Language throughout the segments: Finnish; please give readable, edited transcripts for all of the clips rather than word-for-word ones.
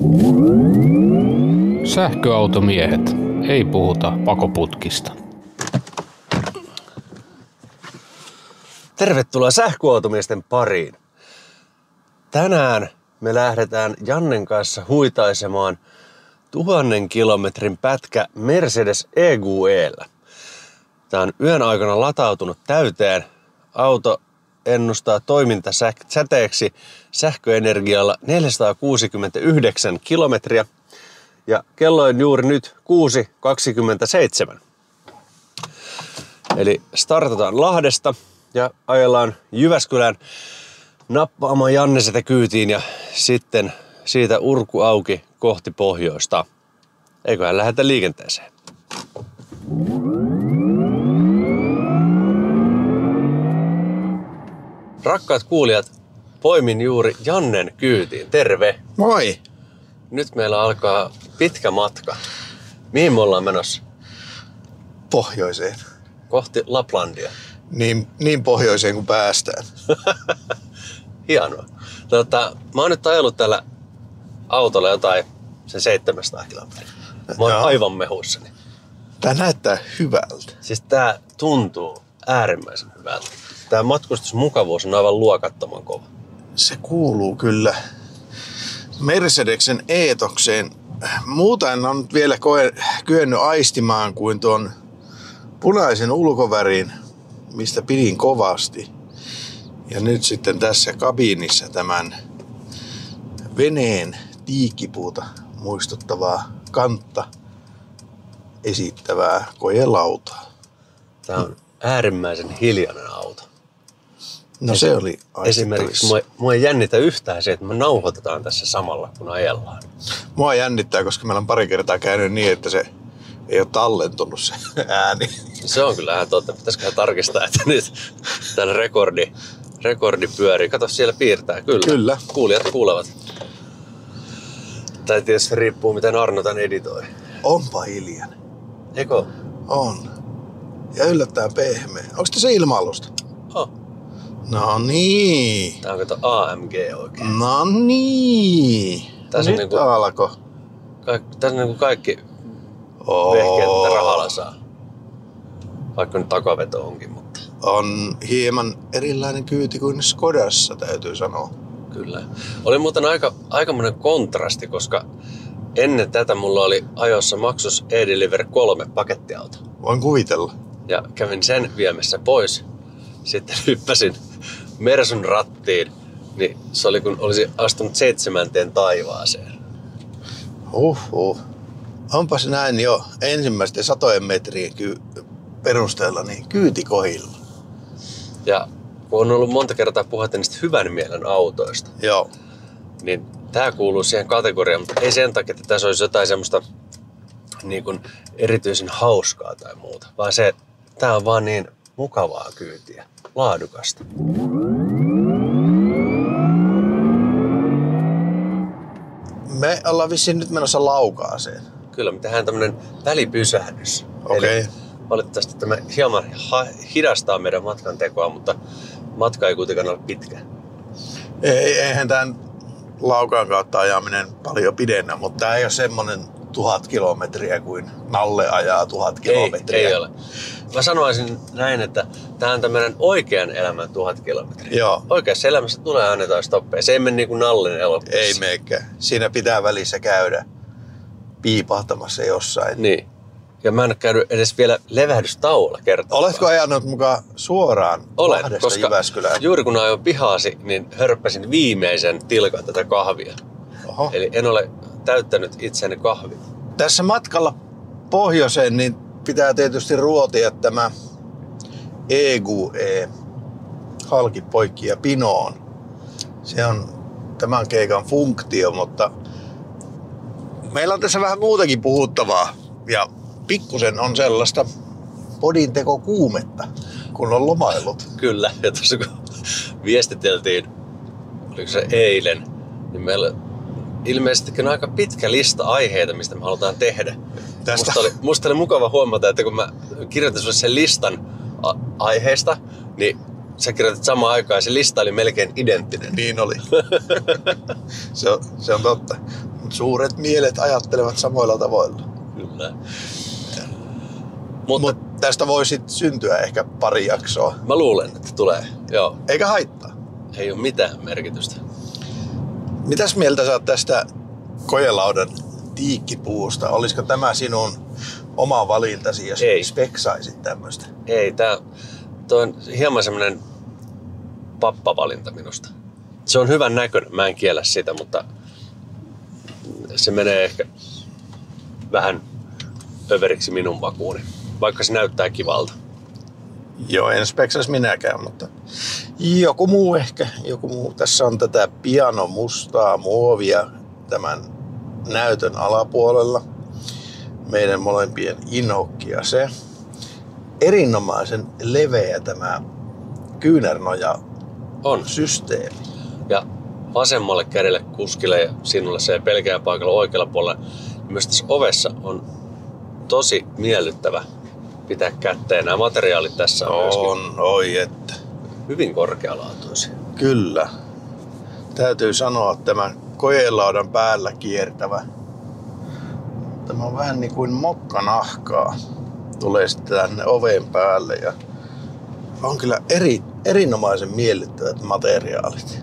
Sähköautomiehet. Ei puhuta pakoputkista. Tervetuloa sähköautomiesten pariin. Tänään me lähdetään Jannen kanssa huitaisemaan 1000 kilometrin pätkä Mercedes EQE:llä. Tää on yön aikana latautunut täyteen. Auto ennustaa toimintasäteeksi sähköenergialla 469 kilometriä. Ja kello on juuri nyt 6.27. Eli startataan Lahdesta ja ajellaan Jyväskylään nappaamaan Janne sitä kyytiin ja sitten siitä urku auki kohti pohjoista. Eiköhän lähdetä liikenteeseen. Rakkaat kuulijat, poimin juuri Jannen kyytiin. Terve! Moi! Nyt meillä alkaa pitkä matka. Mihin me ollaan menossa? Pohjoiseen. Kohti Laplandia. Niin pohjoiseen kuin päästään. Hienoa. Mä oon nyt ajellut tällä autolla jotain sen 700 kilometriä. Mä oon aivan mehuissani. Tää näyttää hyvältä. Siis tää tuntuu äärimmäisen hyvältä. Tää matkustusmukavuus on aivan luokattoman kova. Se kuuluu kyllä Mercedeksen eetokseen. Muuta en ole nyt vielä kyennyt aistimaan kuin tuon punaisen ulkovärin, mistä pidin kovasti. Ja nyt sitten tässä kabiinissa tämän veneen tiikkipuuta muistuttavaa kantta esittävää kojelautaa. Tää on äärimmäisen hiljainen auto. No se oli esimerkiksi mua ei jännitä yhtään se, että me nauhoitetaan tässä samalla, kun ajellaan. Mua jännittää, koska meillä on pari kertaa käynyt niin, että se ei ole tallentunut se ääni. Se on kyllä ihan totta. Pitäisiköhän tarkistaa, että nyt täällä rekordi pyörii. Kato, siellä piirtää. Kyllä. Kuulijat kuulevat. Tai tietysti riippuu, miten Arno tän editoi. Onpa hiljainen. Eikö? On. Ja yllättäen pehmeä. Onko tässä ilma-alusta? Oh. No niin. Tää on kato AMG oikein. No niin. Tässä nyt niinku, alkoi. Tässä on niinku kaikki vehkeet, mitä rahalla saa. Vaikka nyt takaveto onkin, mutta... On hieman erilainen kyyti kuin Skodassa, täytyy sanoa. Kyllä. Oli muuten aikamoinen kontrasti, koska ennen tätä mulla oli ajossa Maxus E-Delivery 3 pakettiauto. Voin kuvitella. Ja kävin sen viemässä pois. Sitten hyppäsin Mersun rattiin, niin se oli kun olisi astunut 7. taivaaseen. Onpas näin jo ensimmäisten 100 metrien perusteella niin kyyti kohilla. Ja kun on ollut monta kertaa puhetta niistä hyvän mielen autoista, Joo. niin tää kuuluu siihen kategoriaan, mutta ei sen takia, että tässä olisi jotain semmoista niin kuin erityisen hauskaa tai muuta, vaan se, että tää on vaan niin mukavaa kyytiä, laadukasta. Me ollaan vissiin nyt menossa Laukaaseen. Kyllä, me tehdään tämmönen välipysähdys. Okei. Eli valitettavasti tämä hieman hidastaa meidän matkan tekoa, mutta matka ei kuitenkaan ole pitkä. Eihän tämän Laukaan kautta ajaminen paljon pidennä, mutta tää ei ole semmonen 1000 kilometriä kuin Nalle ajaa 1000 kilometriä. Ei ole. Mä sanoisin näin, että tää on tämmönen oikean elämän 1000 kilometriä. Joo. Oikeassa elämässä tulee aina jotain stoppeja. Se ei mene niin kuin Nallen elokuvassa. Ei meikään. Siinä pitää välissä käydä piipahtamassa jossain. Niin. Ja mä en ole käynyt edes vielä levähdystauolla kertaa. Oletko ajanut mukaan suoraan Lahdesta koska Jyväskylään? juuri kun ajoin pihaasi, niin hörppäsin viimeisen tilkan tätä kahvia. Oho. Eli en ole täyttänyt itseäni kahvia. Tässä matkalla pohjoiseen niin pitää tietysti ruotia tämä EQE halki poikki ja pinoon. Se on tämän keikan funktio, mutta meillä on tässä vähän muutakin puhuttavaa ja pikkusen on sellaista podintekokuumetta, kun on lomaillut. Kyllä, ja tuossa kun viestiteltiin, oliko se eilen, niin meillä ilmeisestikin on aika pitkä lista aiheita, mistä me halutaan tehdä. Musta oli mukava huomata, että kun mä kirjoitin sulle sen listan aiheista, niin sä kirjoitit samaan aikaan ja se lista oli melkein identtinen. Niin oli. se on totta. Suuret mielet ajattelevat samoilla tavoilla. Kyllä. Mutta tästä voisi syntyä ehkä pari jaksoa. Mä luulen, että tulee. Joo. Eikä haittaa. Ei ole mitään merkitystä. Mitäs mieltä sä oot tästä kojelaudan tiikkipuusta? Olisiko tämä sinun oma valintasi, jos speksaisit tämmöistä? Ei, toi on hieman semmonen pappavalinta minusta. Se on hyvän näköinen, mä en kiellä sitä, mutta se menee ehkä vähän överiksi minun makuuni, vaikka se näyttää kivalta. Joo, en speksais minäkään, mutta joku muu ehkä. Joku muu. Tässä on tätä piano mustaa muovia tämän näytön alapuolella. Meidän molempien inhokkia se. Erinomaisen leveä tämä kyynärnoja on systeemi. Ja vasemmalle kädelle kuskille ja sinulle se pelkää paikalla oikealla puolella. Myös tässä ovessa on tosi miellyttävä pitää kätteen. Nämä materiaalit tässä on myöskin oi että. hyvin korkealaatuisia. Kyllä. Täytyy sanoa, että tämä kojelaudan päällä kiertävä. Tämä on vähän niin kuin mokkanahkaa. Tulee sitten tänne oven päälle ja on kyllä erinomaisen miellyttävät materiaalit.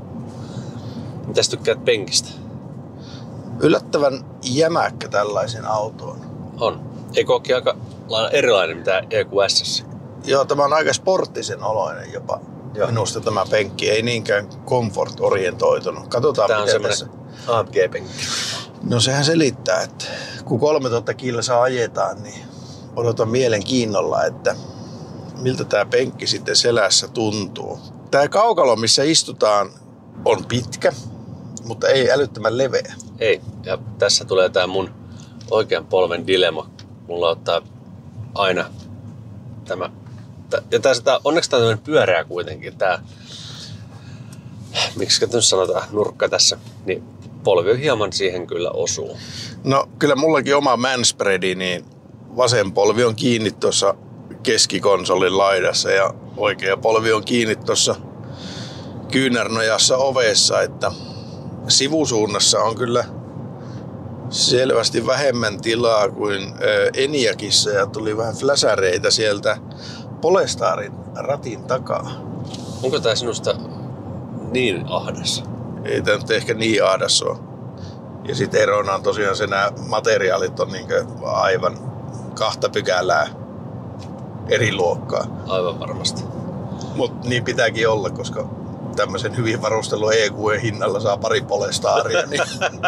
Mitäs tykkäät penkistä? Yllättävän jämäkkä tällaisen autoon. On. Eikö olekin aika erilainen mitä EQS? Joo, tämä on aika sporttisen oloinen jopa. Joo. Minusta tämä penkki ei niinkään comfort-orientoitunut. Katsotaan tämä miten on tässä. AMG-penkki. No sehän selittää, että kun 3000 kilsaa ajetaan, niin odotan mielenkiinnolla, että miltä tämä penkki sitten selässä tuntuu. Tämä kaukalo, missä istutaan, on pitkä, mutta ei älyttömän leveä. Ei, ja tässä tulee tämä mun oikean polven dilemma. Mulla ottaa aina tämä. Ja onneksi tämä on pyöreä kuitenkin. Tämä, miksi nyt sanotaan, nurkka tässä, niin polvi hieman siihen kyllä osuu. No kyllä mullakin oma manspreadi, niin vasen polvi on kiinni tuossa keskikonsolin laidassa ja oikea polvi on kiinni tuossa kyynärnojassa ovessa, että sivusuunnassa on kyllä selvästi vähemmän tilaa kuin Eniakissa ja tuli vähän fläsäreitä sieltä Polestarin ratin takaa. Onko tää sinusta niin ahdas? Ei tää nyt ehkä niin ahdas ole. Ja sit erona on tosiaan se, nämä materiaalit on niinkö aivan 2 pykälää eri luokkaa. Aivan varmasti. Mut niin pitääkin olla, koska tämmöisen hyvin varustelun EQE-hinnalla saa pari Polestaria, niin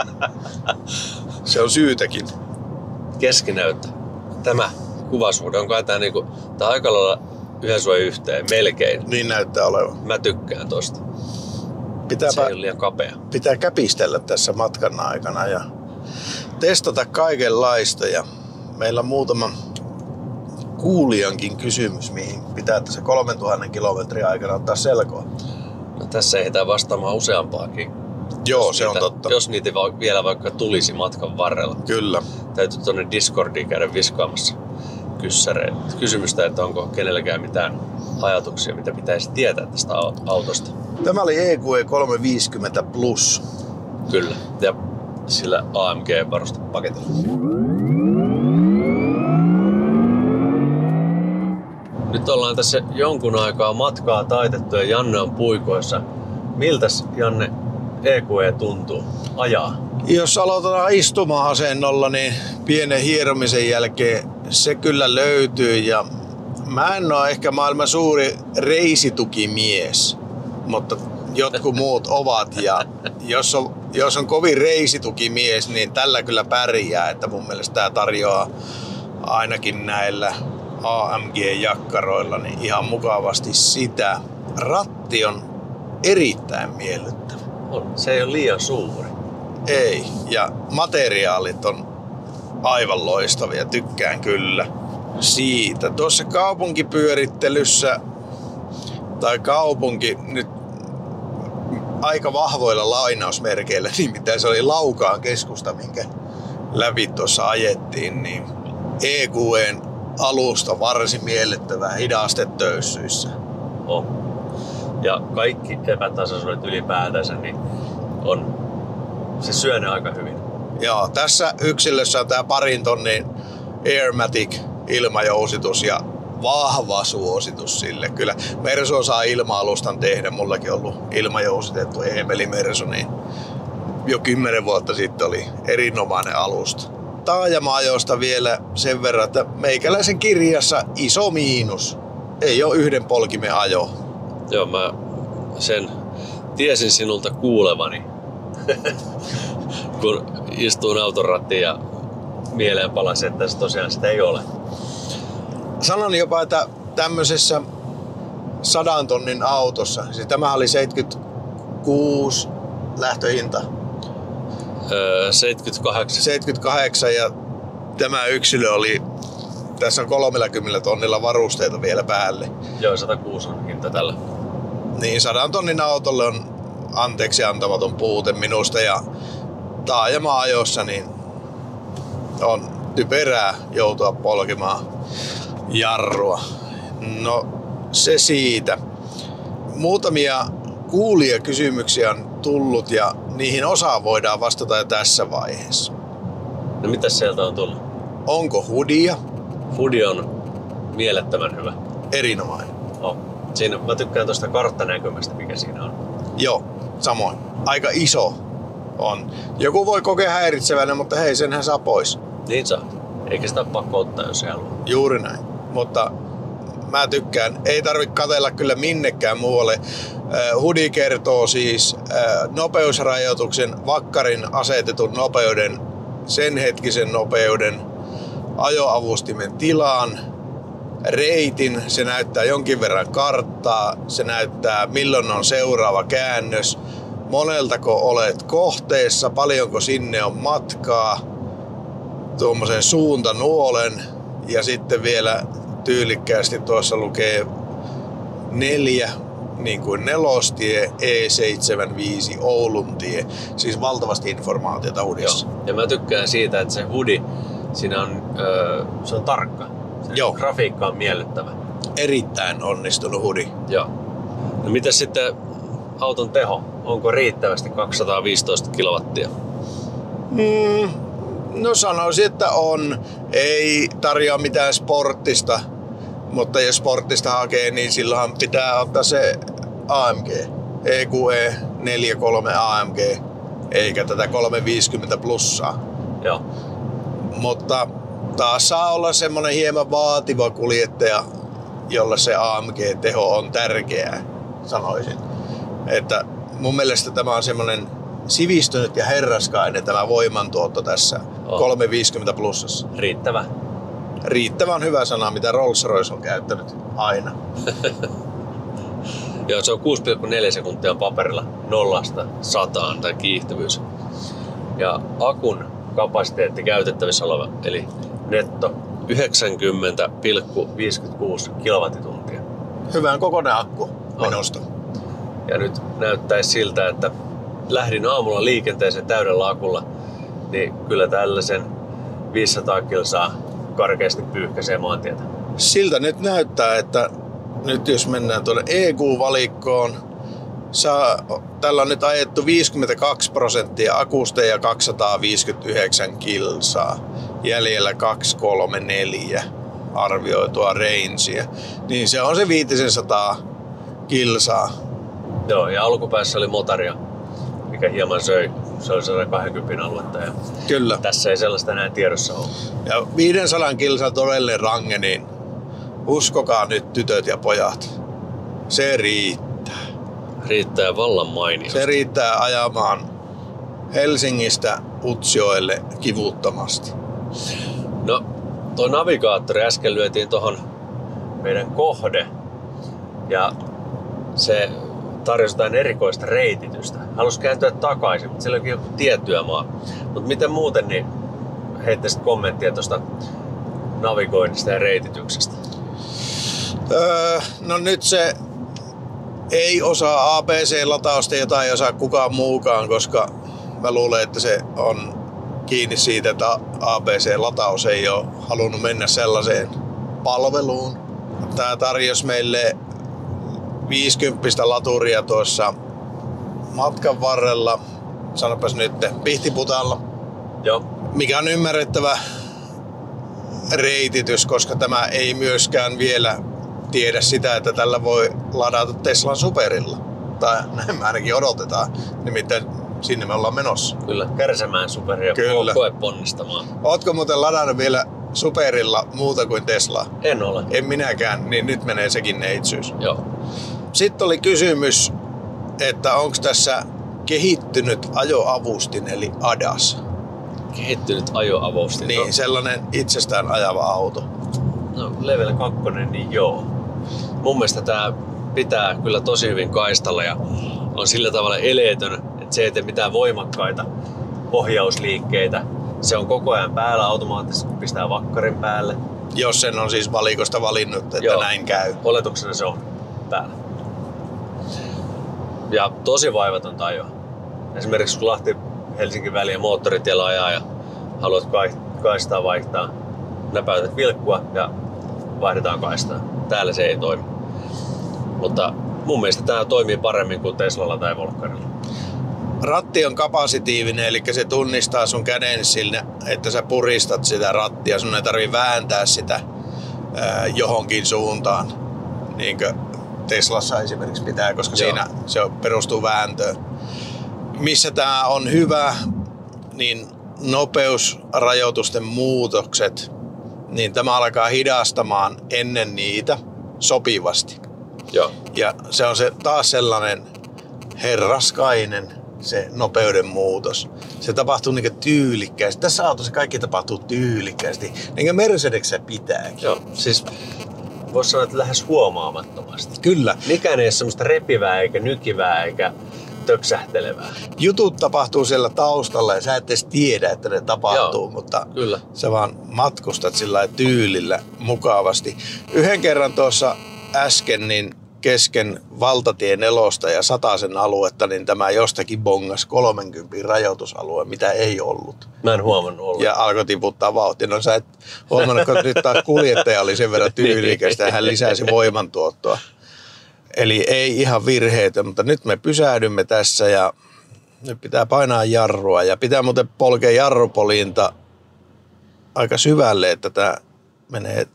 se on syytäkin. Keskinäyttö. Tämä kuvasuhde, onko tää niinku, tää aika lailla yhden sua yhteen, melkein. Niin näyttää olevan. Mä tykkään tosta. Se ei ole liian kapea. Pitää käpistellä tässä matkan aikana ja testata kaikenlaista. Ja meillä on muutama kuulijankin kysymys, mihin pitää tässä 3000 kilometrin aikana ottaa selkoa. No, tässä ehditään vastaamaan useampaakin. Joo, se on totta. Jos niitä vielä vaikka tulisi matkan varrella. Kyllä. Täytyy tuonne Discordiin käydä viskaamassa kysymystä, että onko kenelläkään mitään ajatuksia, mitä pitäisi tietää tästä autosta. Tämä oli EQE 350 Plus. Kyllä, ja sillä AMG-varustepaketilla. Nyt ollaan tässä jonkun aikaa matkaa taitettu ja Janne on puikoissa. Miltäs, Janne, EQE tuntuu ajaa? Jos aloitetaan istuma-asennolla, niin pienen hieromisen jälkeen se kyllä löytyy. Ja mä en ole ehkä maailman suuri reisitukimies, mutta jotkut muut ovat. Ja jos on kovin reisitukimies, niin tällä kyllä pärjää. Että mun mielestä tää tarjoaa ainakin näillä AMG-jakkaroilla niin ihan mukavasti sitä. Ratti on erittäin miellyttävä. Se ei ole liian suuri. Ei, ja materiaalit on aivan loistavia, tykkään kyllä siitä. Tuossa kaupunkipyörittelyssä, tai kaupunki nyt aika vahvoilla lainausmerkeillä, nimittäin se oli Laukaan keskusta, minkä läpi tuossa ajettiin, niin EQEn alusta varsin miellyttävää hidastetöyssyissä. Ja kaikki epätasaisuudet ylipäätänsä, niin se syö ne aika hyvin. Joo, tässä yksilössä on tää 2 tonnin Airmatic ilmajousitus ja vahva suositus sille. Kyllä Mersu osaa ilma-alustan tehdä. Mullakin on ollut ilmajousitettu Emeli Mersu, niin jo 10 vuotta sitten oli erinomainen alusta. Taajama-ajosta vielä sen verran, että meikäläisen kirjassa iso miinus. Ei ole yhden polkimen ajo. Joo, mä sen tiesin sinulta kuulevani, kun istuin auton rattiin ja mieleen palasi, että se tosiaan sitä ei ole. Sanon jopa, että tämmöisessä 100 tonnin autossa, siis tämä oli 76 lähtöhinta. 78. 78 ja tämä yksilö oli, tässä on 30 tonnilla varusteita vielä päälle. Joo, 106 on hinta tällä. Niin 100 tonnin autolle on anteeksi antamaton puute minusta ja taajama-ajossa niin on typerää joutua polkemaan jarrua. No se siitä. Muutamia kuulijakysymyksiä on tullut ja niihin osa voidaan vastata jo tässä vaiheessa. No mitäs sieltä on tullut? Onko hudia? Fudi on mielettömän hyvä. Erinomainen. Oh. Siinä, mä tykkään tuosta karttanäkymästä, mikä siinä on. Joo, samoin. Aika iso on. Joku voi kokea häiritsevänä, mutta hei, senhän saa pois. Niin saa. Eikä sitä ole pakko ottaa, jos ei halua. Juuri näin. Mutta mä tykkään. Ei tarvitse katsella kyllä minnekään muualle. Hudi kertoo siis nopeusrajoituksen, vakkarin asetetun nopeuden, sen hetkisen nopeuden, ajoavustimen tilan, reitin, se näyttää jonkin verran karttaa, se näyttää milloin on seuraava käännös, moneltako olet kohteessa, paljonko sinne on matkaa, tuommoisen suuntanuolen ja sitten vielä tyylikkäästi tuossa lukee 4, niin kuin Nelostie, E75 Ouluntie, siis valtavasti informaatiota Hudissa. Joo. Ja mä tykkään siitä, että se Hudi, siinä on, se on tarkka. Joo. Grafiikka on miellyttävä. Erittäin onnistunut Hudi. Joo. No mitäs sitten auton teho? Onko riittävästi 215 kilowattia? No sanoisin, että on. Ei tarjoa mitään sporttista, mutta jos sporttista hakee, niin silloinhan pitää ottaa se AMG. EQE 43 AMG, eikä tätä 350 plussaa. Joo. Mutta taas saa olla semmonen hieman vaativa kuljettaja, jolle se AMG-teho on tärkeää, sanoisin. Että mun mielestä tämä on semmonen sivistynyt ja herraskainen tämä voimantuotto tässä 350 plussassa. Riittävä. Riittävän hyvä sana, mitä Rolls-Royce on käyttänyt aina. Joo, se on 6,4 sekuntia paperilla 0–100 tai kiihtyvyys. Ja akun kapasiteetti käytettävissä oleva, eli netto 90,56 kilowattituntia. Hyvän kokoinen akku minusta. Ja nyt näyttäisi siltä, että lähdin aamulla liikenteeseen täydellä akulla, niin kyllä tällaisen 500 kilsaa karkeasti pyyhkäisee maantietä. Siltä nyt näyttää, että nyt jos mennään tuonne EQ-valikkoon, tällä on nyt ajettu 52% akusta ja 259 kilsaa. Jäljellä 234 arvioitua rangea. Niin se on se 500 kilsaa. Joo, ja alkupäässä oli motaria, mikä hieman söi. Se oli 120 aluetta. Ja kyllä. Tässä ei sellaista enää tiedossa ole. Ja 500 kilsan todellinen range, niin uskokaa nyt tytöt ja pojat. Se riittää. Riittää vallan mainiosti. Se riittää ajamaan Helsingistä Utsjoelle kivuttomasti. No, tuo navigaattori äsken lyötiin tuohon meidän kohde. Ja se tarjosi jotain erikoista reititystä. Halusi kääntyä takaisin, mutta siellä onkin joku tietyömaa. Mutta miten muuten, niin heittäisit kommenttia tuosta navigoinnista ja reitityksestä? No nyt se ei osaa ABC-latausta, jota ei osaa kukaan muukaan, koska mä luulen, että se on kiinni siitä, että ABC-lataus ei ole halunnut mennä sellaiseen palveluun. Tää tarjosi meille 50 laturia tuossa matkan varrella, sanopas nyt, Pihtiputalla. Joo. Mikä on ymmärrettävä reititys, koska tämä ei myöskään vielä tiedä sitä, että tällä voi ladata Teslan Superilla. Tai näin me ainakin odotetaan. Nimittäin sinne me ollaan menossa. Kyllä, Kärsämään Superia koe ponnistamaan. Ootko muuten ladannut vielä Superilla muuta kuin Teslaa? En ole. En minäkään, niin nyt menee sekin neitsyys. Joo. Sitten oli kysymys, että onko tässä kehittynyt ajoavustin eli ADAS. Kehittynyt ajoavustin. Niin, sellainen itsestään ajava auto. No, level 2, niin joo. Mun mielestä tää pitää kyllä tosi hyvin kaistalla ja on sillä tavalla eleetön, että se ei tee mitään voimakkaita ohjausliikkeitä. Se on koko ajan päällä automaattisesti, kun pistää vakkarin päälle. Jos sen on siis valikosta valinnut, että Joo. näin käy. Oletuksena se on päällä. Ja tosi vaivatonta ajoa. Esimerkiksi kun Lahti-Helsinki väliä moottoritiellä ajaa ja haluat kaistaa vaihtaa, näpäytät vilkkua ja vaihdetaan kaistaa. Täällä se ei toimi. Mutta mun mielestä tämä toimii paremmin kuin Teslalla tai Volkkarilla. Ratti on kapasitiivinen, eli se tunnistaa sun käden sille, että sä puristat sitä rattia. Sun ei tarvii vääntää sitä johonkin suuntaan, niin kuin Teslassa esimerkiksi pitää, koska Joo. siinä se perustuu vääntöön. Missä tää on hyvä, niin nopeusrajoitusten muutokset, niin tämä alkaa hidastamaan ennen niitä sopivasti. Joo. Ja se on se taas sellainen herraskainen se nopeuden muutos. Se tapahtuu niinku tyylikkäästi. Tässä autossa kaikki tapahtuu tyylikkäästi. Niin kuin Mercedesessä pitääkin. Joo. Siis voisi sanoa, että lähes huomaamattomasti. Kyllä. Mikään ei ole semmoista repivää eikä nykivää eikä töksähtelevää. Jutut tapahtuu siellä taustalla ja sä et edes tiedä, että ne tapahtuu, Joo, mutta kyllä. sä vaan matkustat sillä lailla tyylillä mukavasti. Yhden kerran tuossa äsken niin kesken valtatie 4 ja Satasen aluetta, niin tämä jostakin bongas 30 rajoitusalue, mitä ei ollut. Mä en huomannut ollenkaan. Ja alkoi tiputtaa vauhtia. No sä et huomannut, kun nyt taas kuljettaja oli sen verran tyylikästä ja hän lisäsi voimantuottoa. Eli ei ihan virheitä, mutta nyt me pysähdymme tässä ja nyt pitää painaa jarrua. Ja pitää muuten polkea jarrupoljinta aika syvälle, että tämä menee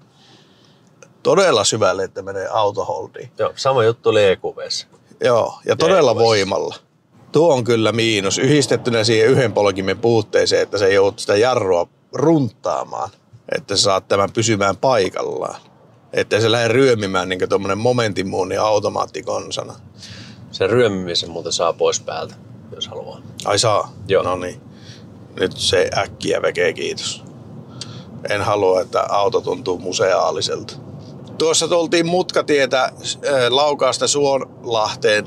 todella syvälle, että menee autoholdiin. Joo, sama juttu oli EQV:ssä. Joo, ja todella voimalla. Tuo on kyllä miinus, yhdistettynä siihen yhden polkimen puutteeseen, että se ei joudut sitä jarrua runttaamaan, että sä saat tämän pysymään paikallaan. Että se lähde ryömimään niin kuin tommonen momentinmuunnin automaattikonsana. Sen ryömimisen muuten saa pois päältä, jos haluaa. Ai saa? Joo. No niin. Nyt se äkkiä vekee, kiitos. En halua, että auto tuntuu museaaliselta. Tuossa tultiin mutkatietä Laukaasta Suonlahteen.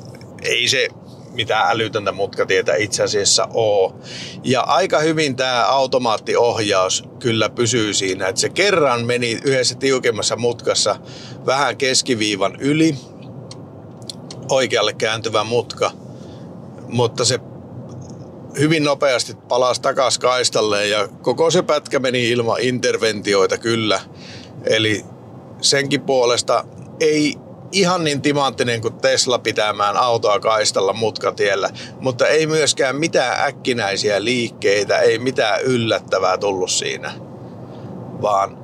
Ei se mitään älytöntä mutkatietä itse asiassa ole. Ja aika hyvin tämä automaattiohjaus kyllä pysyy siinä, että se kerran meni yhdessä tiukemmassa mutkassa vähän keskiviivan yli, oikealle kääntyvä mutka, mutta se hyvin nopeasti palasi takas kaistalle ja koko se pätkä meni ilman interventioita kyllä. Eli senkin puolesta ei ihan niin timanttinen kuin Tesla pitämään autoa kaistalla mutkatiellä, mutta ei myöskään mitään äkkinäisiä liikkeitä, ei mitään yllättävää tullut siinä, vaan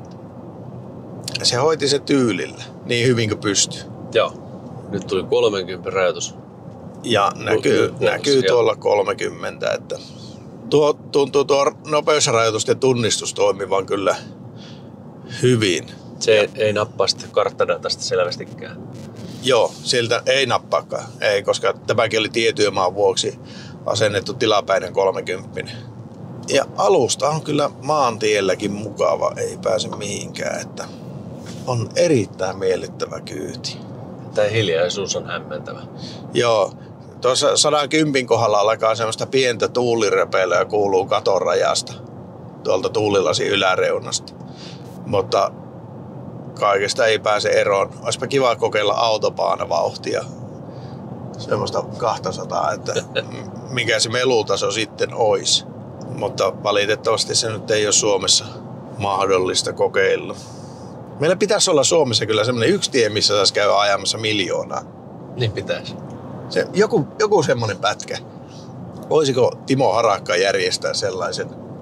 se hoiti se tyylillä niin hyvin kuin pystyi. Joo. Nyt tuli 30 rajoitus. Ja näkyy tuolla 30, että tuntuu tuo nopeusrajoitusten tunnistus toimivan kyllä hyvin. Se ei nappaa sitten karttadatasta selvästikään. Joo, siltä ei nappaakaan. Ei, koska tämäkin oli tietyömaan vuoksi asennettu tilapäinen 30. Ja alusta on kyllä maantielläkin mukava, ei pääse mihinkään, että on erittäin miellyttävä kyyti. Tämä hiljaisuus on hämmentävä. Joo, tuossa 110 kohdalla alkaa semmoista pientä tuulirepeilyä kuuluu katon rajasta, tuolta tuulilasin yläreunasta. Mutta kaikesta ei pääse eroon. Olisipa kiva kokeilla autopaanavauhtia. Semmoista 200, että mikä se melutaso sitten olisi. Mutta valitettavasti se nyt ei ole Suomessa mahdollista kokeilla. Meillä pitäisi olla Suomessa kyllä semmoinen yksi tie, missä saisi käydä ajamassa 1 000 000. Niin pitäisi. Joku semmoinen pätkä. Voisiko Timo Harakka järjestää sellaisen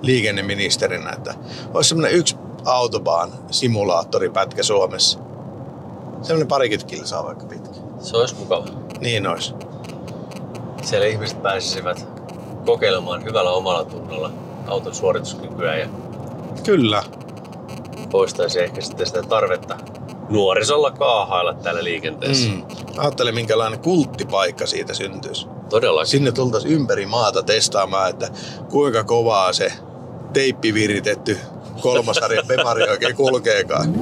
liikenneministerinä, että olisi semmoinen yksi autobahn-simulaattoripätkä Suomessa. Semmoinen 20 kilsaa vaikka pitkä. Se olisi mukava. Niin olisi. Siellä ihmiset pääsisivät kokeilemaan hyvällä omalla tunnolla auton suorituskykyä ja Kyllä. poistaisi ehkä sitten sitä tarvetta nuorisolla kaahailla täällä liikenteessä. Ajattele, minkälainen kulttipaikka siitä syntyisi. Todellakin. Sinne tultaisiin ympäri maata testaamaan, että kuinka kovaa se teippiviritetty kolmosarjan Bemari oikein kulkeekaan.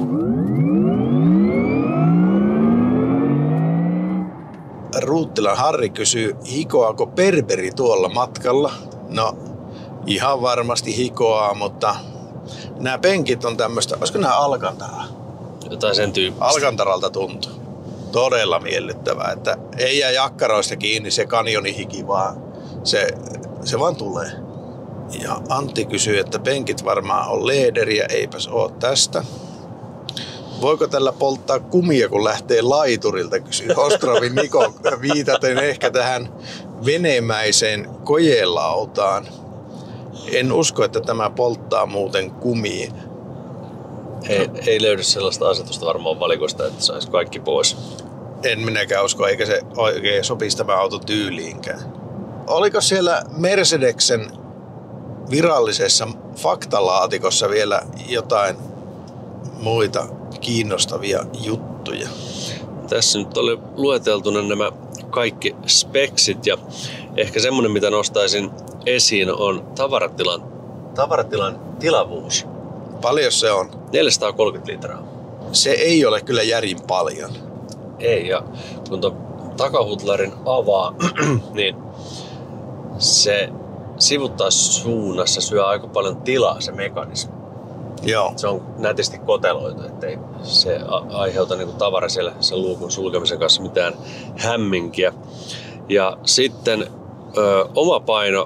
Ruuttilan Harri kysyy, hikoako Berberi tuolla matkalla? No, ihan varmasti hikoaa, mutta nämä penkit on tämmöistä, olisiko nämä Alcantaraa? Jotain sen tyyppistä. Alcantaralta tuntuu. Todella miellyttävää, että ei jää jakkaroista kiinni se kanjonihiki, vaan se vaan tulee. Ja Antti kysyy, että penkit varmaan on leederiä, eipäs oo tästä. Voiko tällä polttaa kumia, kun lähtee laiturilta, kysyy Ostrovin Niko viitaten ehkä tähän venemäiseen kojelautaan. En usko, että tämä polttaa muuten kumia. Ei löydy sellaista asetusta varmaan valikoista, että saisi kaikki pois. En minäkään usko, eikä se oikein sopisi tämä auto tyyliinkään. Oliko siellä Mercedeksen virallisessa faktalaatikossa vielä jotain muita kiinnostavia juttuja? Tässä nyt oli lueteltuna nämä kaikki speksit ja ehkä semmoinen, mitä nostaisin esiin, on tavaratilan tilavuus. Paljon se on? 430 litraa. Se ei ole kyllä järin paljon. Ei, ja kun tuon takahutlarin avaa, niin se sivuttaissuunnassa syö aika paljon tilaa se mekanismi. Joo. Se on nätisti koteloitu, ettei se aiheuta niinku tavara siellä sen luukun sulkemisen kanssa mitään hämminkiä. Ja sitten oma paino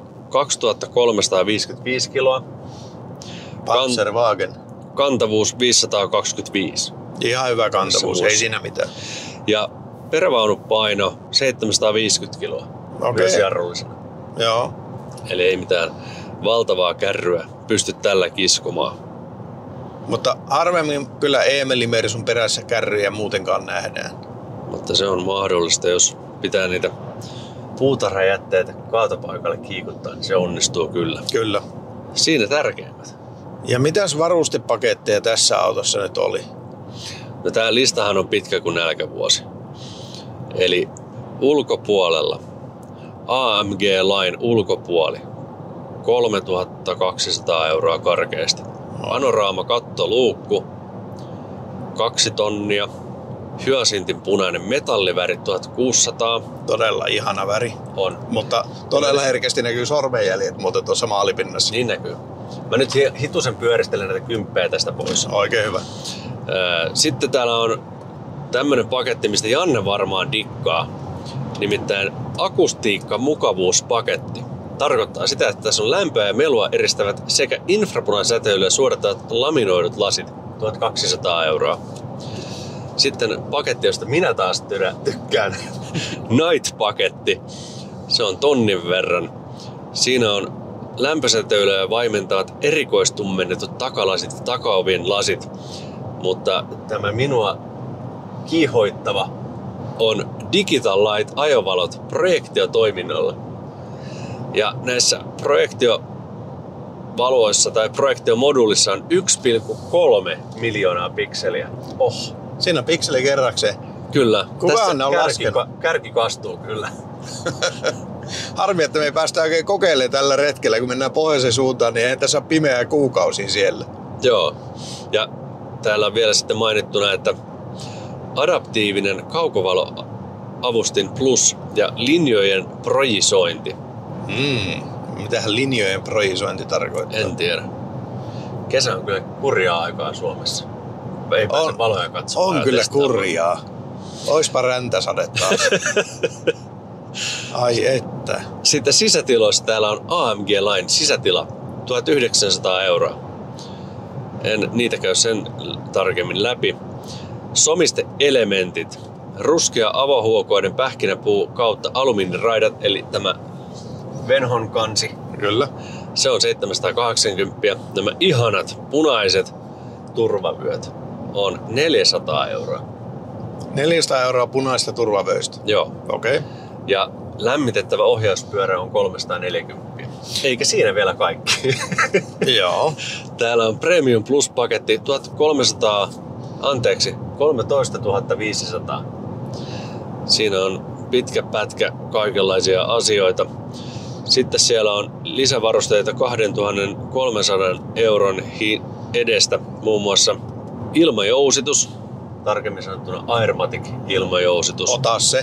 2355 kiloa. Panzerwagen. Kantavuus 525. Ihan hyvä kantavuus, ei siinä mitään. Ja perävaunun paino 750 kiloa. Okei. Myös jarrullisena. Joo. Eli ei mitään valtavaa kärryä pysty tällä kiskomaan. Mutta harvemmin kyllä Eemeli Mersun perässä kärryjä muutenkaan nähdään. Mutta se on mahdollista, jos pitää niitä puutarhajätteitä kaatopaikalle kiikuttaa, niin se onnistuu kyllä. Kyllä. Siinä tärkeimmät. Ja mitäs varustepaketteja tässä autossa nyt oli? No tää listahan on pitkä kuin nälkävuosi. Eli ulkopuolella AMG Line ulkopuoli 3200 € karkeasti. Panoraama kattoluukku 2 tonnia. Hyasintin punainen metalliväri 1600. Todella ihana väri. On. Mutta todella herkästi näkyy sormenjäljet muuten tuossa maalipinnassa. Niin näkyy. Mä nyt hitusen pyöristelen näitä kymppejä tästä pois. Oikein hyvä. Sitten täällä on tämmönen paketti, mistä Janne varmaan dikkaa. Nimittäin akustiikka mukavuuspaketti. Tarkoittaa sitä, että tässä on lämpöä ja melua eristävät sekä infrapunasäteilyä suodattavat laminoidut lasit. 1200 €. Sitten paketti, josta minä taas tykkään. Night-paketti. Se on 1,000 verran. Siinä on lämpösäteilyä vaimentavat erikoistummennetut takalasit ja takaovien lasit. Mutta tämä minua kiihoittava on Digital Light ajovalot projektiotoiminnolla. Ja näissä projektiovaloissa tai projektiomoduulissa on 1,3 miljoonaa pikseliä. Siinä on pikseli kerrakseen. Kyllä. Kukaan on laskenut. Kärki kastuu kyllä. Harmi, että me ei päästä oikein kokeilemaan tällä retkellä. Kun mennään pohjoisen suuntaan, niin ei tässä ole pimeää kuukausia siellä. Joo. Ja täällä on vielä sitten mainittuna, että adaptiivinen kaukovaloavustin plus ja linjojen projisointi. Mitähän linjojen projisointi tarkoittaa? En tiedä. Kesä on kyllä kurjaa aikaa Suomessa. Ei pääse valoja katsomaan. On kyllä kurjaa. Oispa räntäsade taas. Ai että. Sitten sisätiloissa täällä on AMG Line sisätila. 1900 €. En niitä käy sen tarkemmin läpi. Somiste-elementit. Ruskea avohuokoiden pähkinäpuu kautta alumiiniraidat, eli tämä venhon kansi. Kyllä. Se on 780. Nämä ihanat punaiset turvavyöt on 400 €. 400 € punaista turvavöistä. Joo. Okei. Ja lämmitettävä ohjauspyörä on 340. Eikä siinä vielä kaikki. Joo. Täällä on Premium Plus-paketti 13 500. Siinä on pitkä pätkä kaikenlaisia asioita. Sitten siellä on lisävarusteita 2300 € edestä, muun muassa ilmajousitus, tarkemmin sanottuna Airmatic ilmajousitus. Ota se.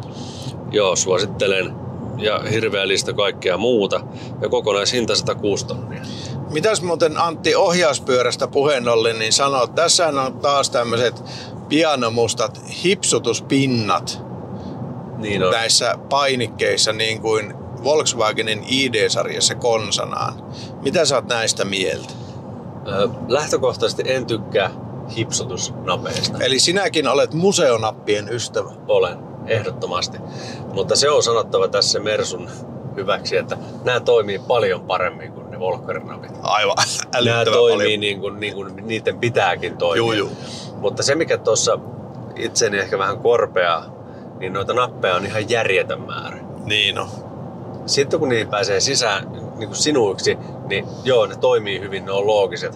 Joo, suosittelen. Ja hirveä lista kaikkea muuta. Ja kokonaishinta 106 000. Mitäs muuten Antti ohjauspyörästä puheen ollen, niin sanot, tässähän on taas tämmöiset pianomustat hipsutuspinnat Niin on. näissä painikkeissa niin kuin Volkswagenin ID-sarjassa konsanaan. Mitä sä oot näistä mieltä? Lähtökohtaisesti en tykkää hipsutusnapeista. Eli sinäkin olet museonappien ystävä. Olen, ehdottomasti. Mutta se on sanottava tässä Mersun hyväksi, että nämä toimii paljon paremmin kuin ne Volkkarin-napit. Aivan Nämä älyttömän toimii paljon. niin kuin niiden pitääkin toimia. Juu. Mutta se mikä tuossa itseni ehkä vähän korpeaa, niin noita nappeja on ihan järjetön määrä. Niin on. Sitten kun niihin pääsee sisään niin kuin sinuiksi, niin joo, ne toimii hyvin, ne on loogiset.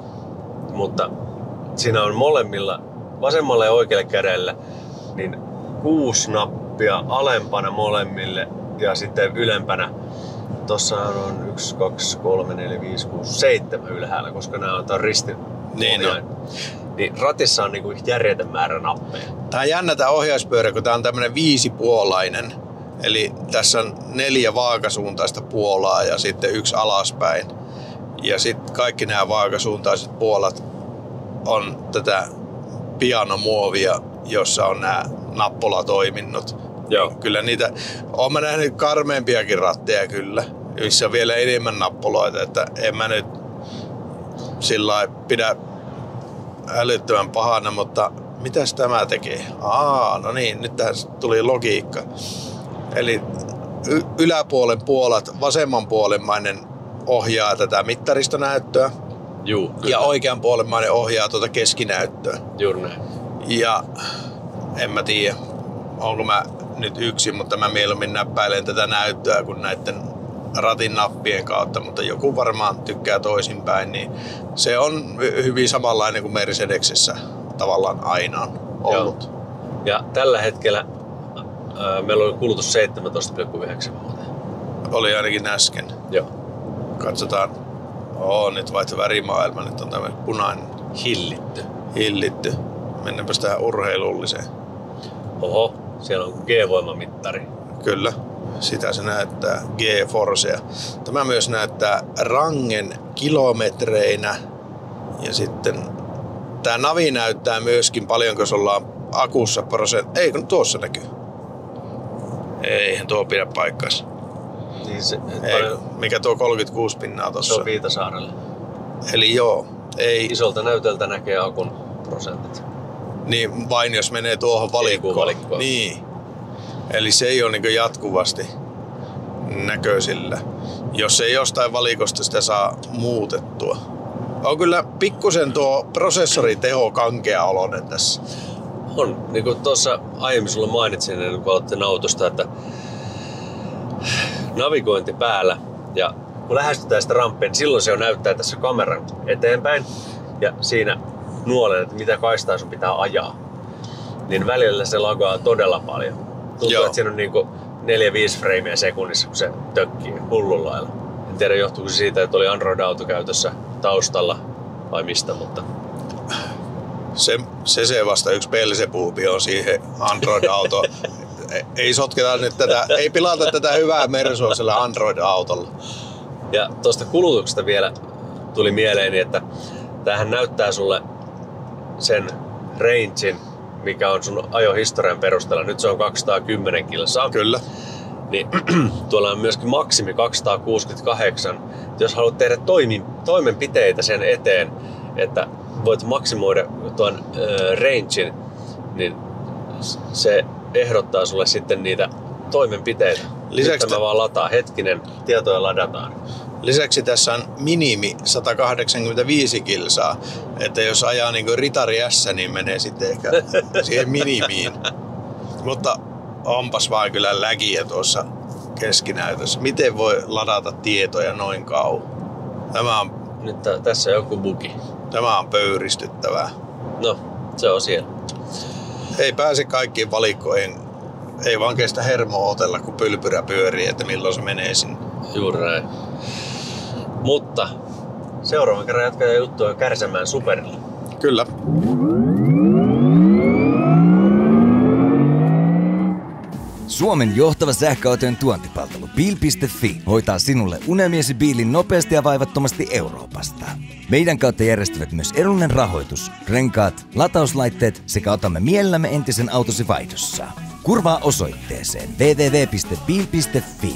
Mutta siinä on molemmilla, vasemmalle ja oikealle kädelle, niin 6 nappia alempana molemmille ja sitten ylempänä. Tossa on 1, 2, 3, 4, 5, 6, 7 ylhäällä, koska nämä on ristin. Niin on. Niin ratissa on niinku järjetön määrä nappeja. Tää on jännä tää ohjauspyörä, kun tää on tämmönen 5-puolainen. Eli tässä on 4 vaakasuuntaista puolaa ja sitten 1 alaspäin. Ja sitten kaikki nämä vaakasuuntaiset puolat on tätä pianomuovia, jossa on nämä nappulatoiminnot. Joo. Kyllä niitä, oon mä nähnyt karmeampiakin ratteja kyllä, missä on vielä enemmän nappuloita, että en mä nyt sillä lailla pidä älyttömän pahana, mutta mitäs tämä tekee? No niin, nyt tähän tuli logiikka. Eli yläpuolen puolat, vasemmanpuolemmainen ohjaa tätä mittaristonäyttöä. Juu, kyllä. Ja oikeanpuolemmainen ohjaa tuota keskinäyttöä. Juuri näin. Ja en mä tiedä, onko mä nyt yksin, mutta mä mieluummin näppäilen tätä näyttöä kuin näiden ratin nappien kautta, mutta joku varmaan tykkää toisinpäin, niin se on hyvin samanlainen kuin Mercedesissä tavallaan aina on ollut. Joo. Ja tällä hetkellä meillä oli kulutus 17,9 vuotta. Oli ainakin äsken. Joo. Katsotaan. Nyt vaihtui värimaailma, nyt on tämmöinen punainen. Hillitty. Mennäänpäs tähän urheilulliseen. Oho, siellä on G-voimamittari. Kyllä, sitä se näyttää G-Forcea. Tämä myös näyttää rangen kilometreinä. Ja sitten tämä navi näyttää myöskin paljonko se ollaan akussa Ei, kun tuossa näkyy. Eihän tuo pidä paikkaansa. Niin se, Ei, mikä tuo 36 pinnaa tossa? Se on Viitasaarella. Eli joo, ei. Isolta näytöltä näkee akun prosentit. Niin vain jos menee tuohon valikkoon. Niin. Eli se ei ole niin jatkuvasti näköisillä. Jos ei jostain valikosta sitä saa muutettua. On kyllä pikkusen tuo prosessoriteho kankeaoloinen tässä. On. Niin kuin tuossa aiemmin sulle mainitsin, ennen kuin aloitte nautusta, että navigointi päällä ja kun lähestytään sitä ramppia, niin silloin se jo näyttää tässä kameran eteenpäin ja siinä nuolen, että mitä kaistaa sun pitää ajaa. Niin välillä se lagaa todella paljon. Tuntuu, että siinä on niinku 4-5 freimiä sekunnissa, kun se tökkii hullun lailla. En tiedä, johtuuko se siitä, että oli Android-auto käytössä taustalla vai mistä, mutta Se vasta yksi pelsepuupi on siihen Android-autoon. Ei sotketa nyt tätä, ei pilata tätä hyvää Mersua sillä Android-autolla. Ja tuosta kulutuksesta vielä tuli mieleeni, että tämähän näyttää sulle sen rangein, mikä on sun ajohistorian perusteella. Nyt se on 210 kilsaa. Kyllä. Niin tuolla on myöskin maksimi 268. Jos haluat tehdä toimenpiteitä sen eteen, että voit maksimoida tuon rangein, niin se ehdottaa sulle sitten niitä toimenpiteitä. Lisäksi Nyt mä vaan lataa hetkinen, tietoja ladataan. Lisäksi tässä on minimi 185 kilsaa, että jos ajaa niin kuin Ritari S, niin menee sitten ehkä siihen minimiin. Mutta onpas vaan kyllä läkiä tuossa keskinäytössä. Miten voi ladata tietoja noin kauan? Nyt tässä on joku bugi. Tämä on pöyristyttävää. No, se on siellä. Ei pääse kaikkiin valikkoihin. Ei vaan kestä hermoa otella, kun pylpyrä pyörii, että milloin se menee sinne. Juuri näin. Mutta seuraavan kerran jatketaan juttua Kärsämään Superilla. Kyllä. Suomen johtava sähköautojen tuontipalvelu Bil.fi hoitaa sinulle unelmiesi biilin nopeasti ja vaivattomasti Euroopasta. Meidän kautta järjestävät myös edullinen rahoitus, renkaat, latauslaitteet sekä otamme mielellämme entisen autosi vaihdossa. Kurvaa osoitteeseen www.bil.fi,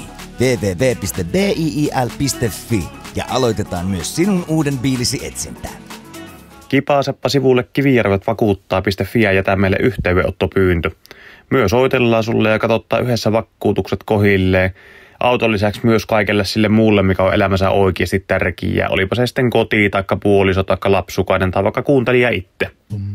www.biil.fi ja aloitetaan myös sinun uuden biilisi etsintä. Kipaaseppa sivulle kivijärvet-vakuuttaa.fi ja jätä meille yhteydenottopyyntö. Myös soitellaan sulle ja katsottaa yhdessä vakuutukset kohilleen. Auton lisäksi myös kaikelle sille muulle, mikä on elämänsä oikeasti tärkeää. Olipa se sitten koti, taikka puoliso, taikka lapsukainen tai vaikka kuuntelija itse.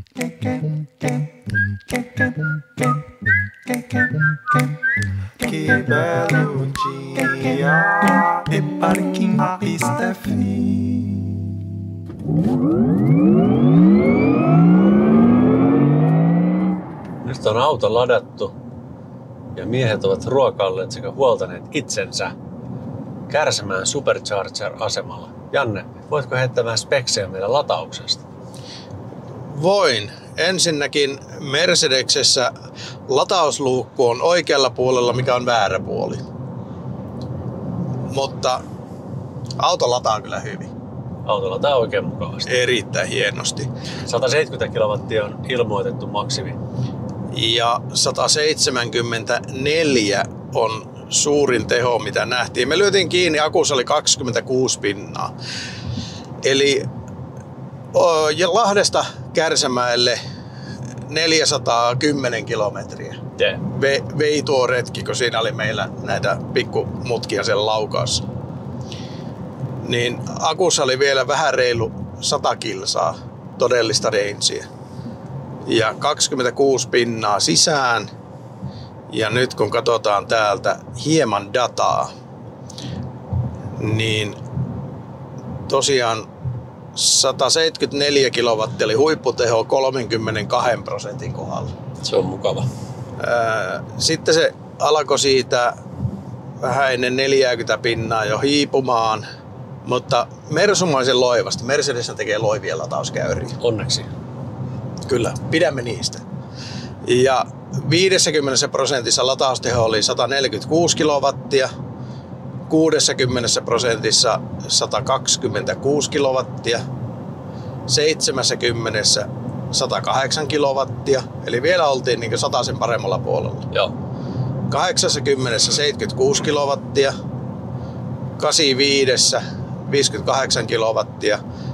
Nyt on auto ladattu ja miehet ovat ruokailleet sekä huoltaneet itsensä Kärsämään Supercharger-asemalla. Janne, voitko heittää vähän speksejä meidän latauksesta? Voin. Ensinnäkin Mercedesessä latausluukku on oikealla puolella, mikä on väärä puoli. Mutta auto lataa kyllä hyvin. Auto lataa oikein mukavasti. Erittäin hienosti. 170 kilowattia on ilmoitettu maksimi. Ja 174 on suurin teho, mitä nähtiin. Me lyötiin kiinni, akussa oli 26 pinnaa. Eli Lahdesta Kärsämäelle 410 kilometriä. Vei tuo retki, kun siinä oli meillä näitä pikkumutkia sen laukaassa. Niin akussa oli vielä vähän reilu 100 kilsaa todellista rangea. Ja 26 pinnaa sisään. Ja nyt kun katsotaan täältä hieman dataa, niin tosiaan 174 kilowattia oli huipputeho 32% kohdalla. Se on mukava. Sitten se alkoi siitä vähän ennen 40 pinnaa jo hiipumaan, mutta Mersumaisen loivasta. Mercedes tekee loivia latauskäyriä. Onneksi. Kyllä, pidämme niistä. Ja 50% latausteho oli 146 kilowattia, 60% 126 kilowattia, 70 108 kilowattia, eli vielä oltiin niin 100 paremmalla puolella. Joo. 80 76 kilowattia, 85 58 kilowattia,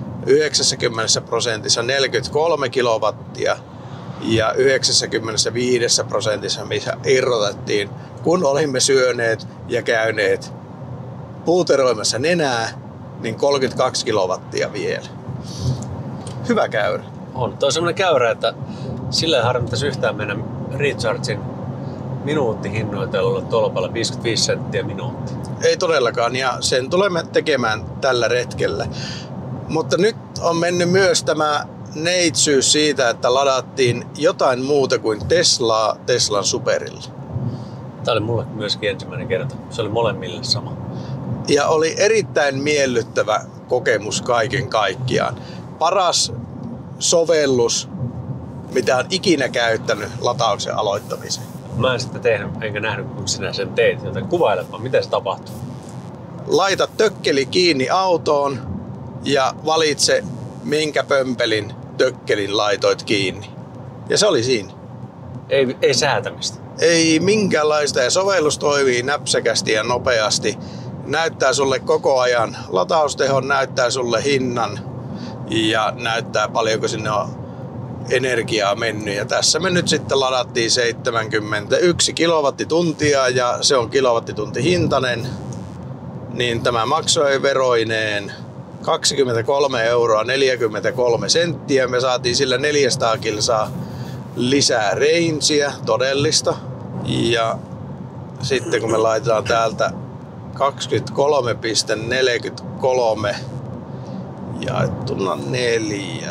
90% 43 kilowattia ja 95% missä irrotettiin, kun olimme syöneet ja käyneet puuteroimassa nenää, niin 32 kilowattia vielä. Hyvä käyrä. On. Tuo on semmoinen käyrä, että sillä ei harmittaisi yhtään mennä Rechargein minuuttihinnoitelulla tolpalla 55 senttiä minuutti. Ei todellakaan, ja sen tulemme tekemään tällä retkellä. Mutta nyt on mennyt myös tämä neitsyys siitä, että ladattiin jotain muuta kuin Teslaa Teslan Superilla. Tämä oli mulle myöskin ensimmäinen kerta. Se oli molemmille sama. Ja oli erittäin miellyttävä kokemus kaiken kaikkiaan. Paras sovellus, mitä on ikinä käyttänyt latauksen aloittamiseen. Mä en sitten tehnyt, enkä nähnyt, kun sinä sen teit. Joten kuvailepa, miten se tapahtuu. Laita tökkeli kiinni autoon ja valitse, minkä pömpelin tökkelin laitoit kiinni. Ja se oli siinä. Ei säätämistä. Ei minkäänlaista, ja sovellus toimii näpsäkästi ja nopeasti. Näyttää sulle koko ajan lataustehon, näyttää sulle hinnan ja näyttää paljonko sinne on energiaa mennyt. Ja tässä me nyt sitten ladattiin 71 kilowattituntia ja se on kilowattitunti hintainen. niin tämä maksoi veroineen 23,43 €. Me saatiin sillä 400 kilsaa lisää rangea todellista. Ja sitten kun me laitetaan täältä 23,43 jaettuna 4.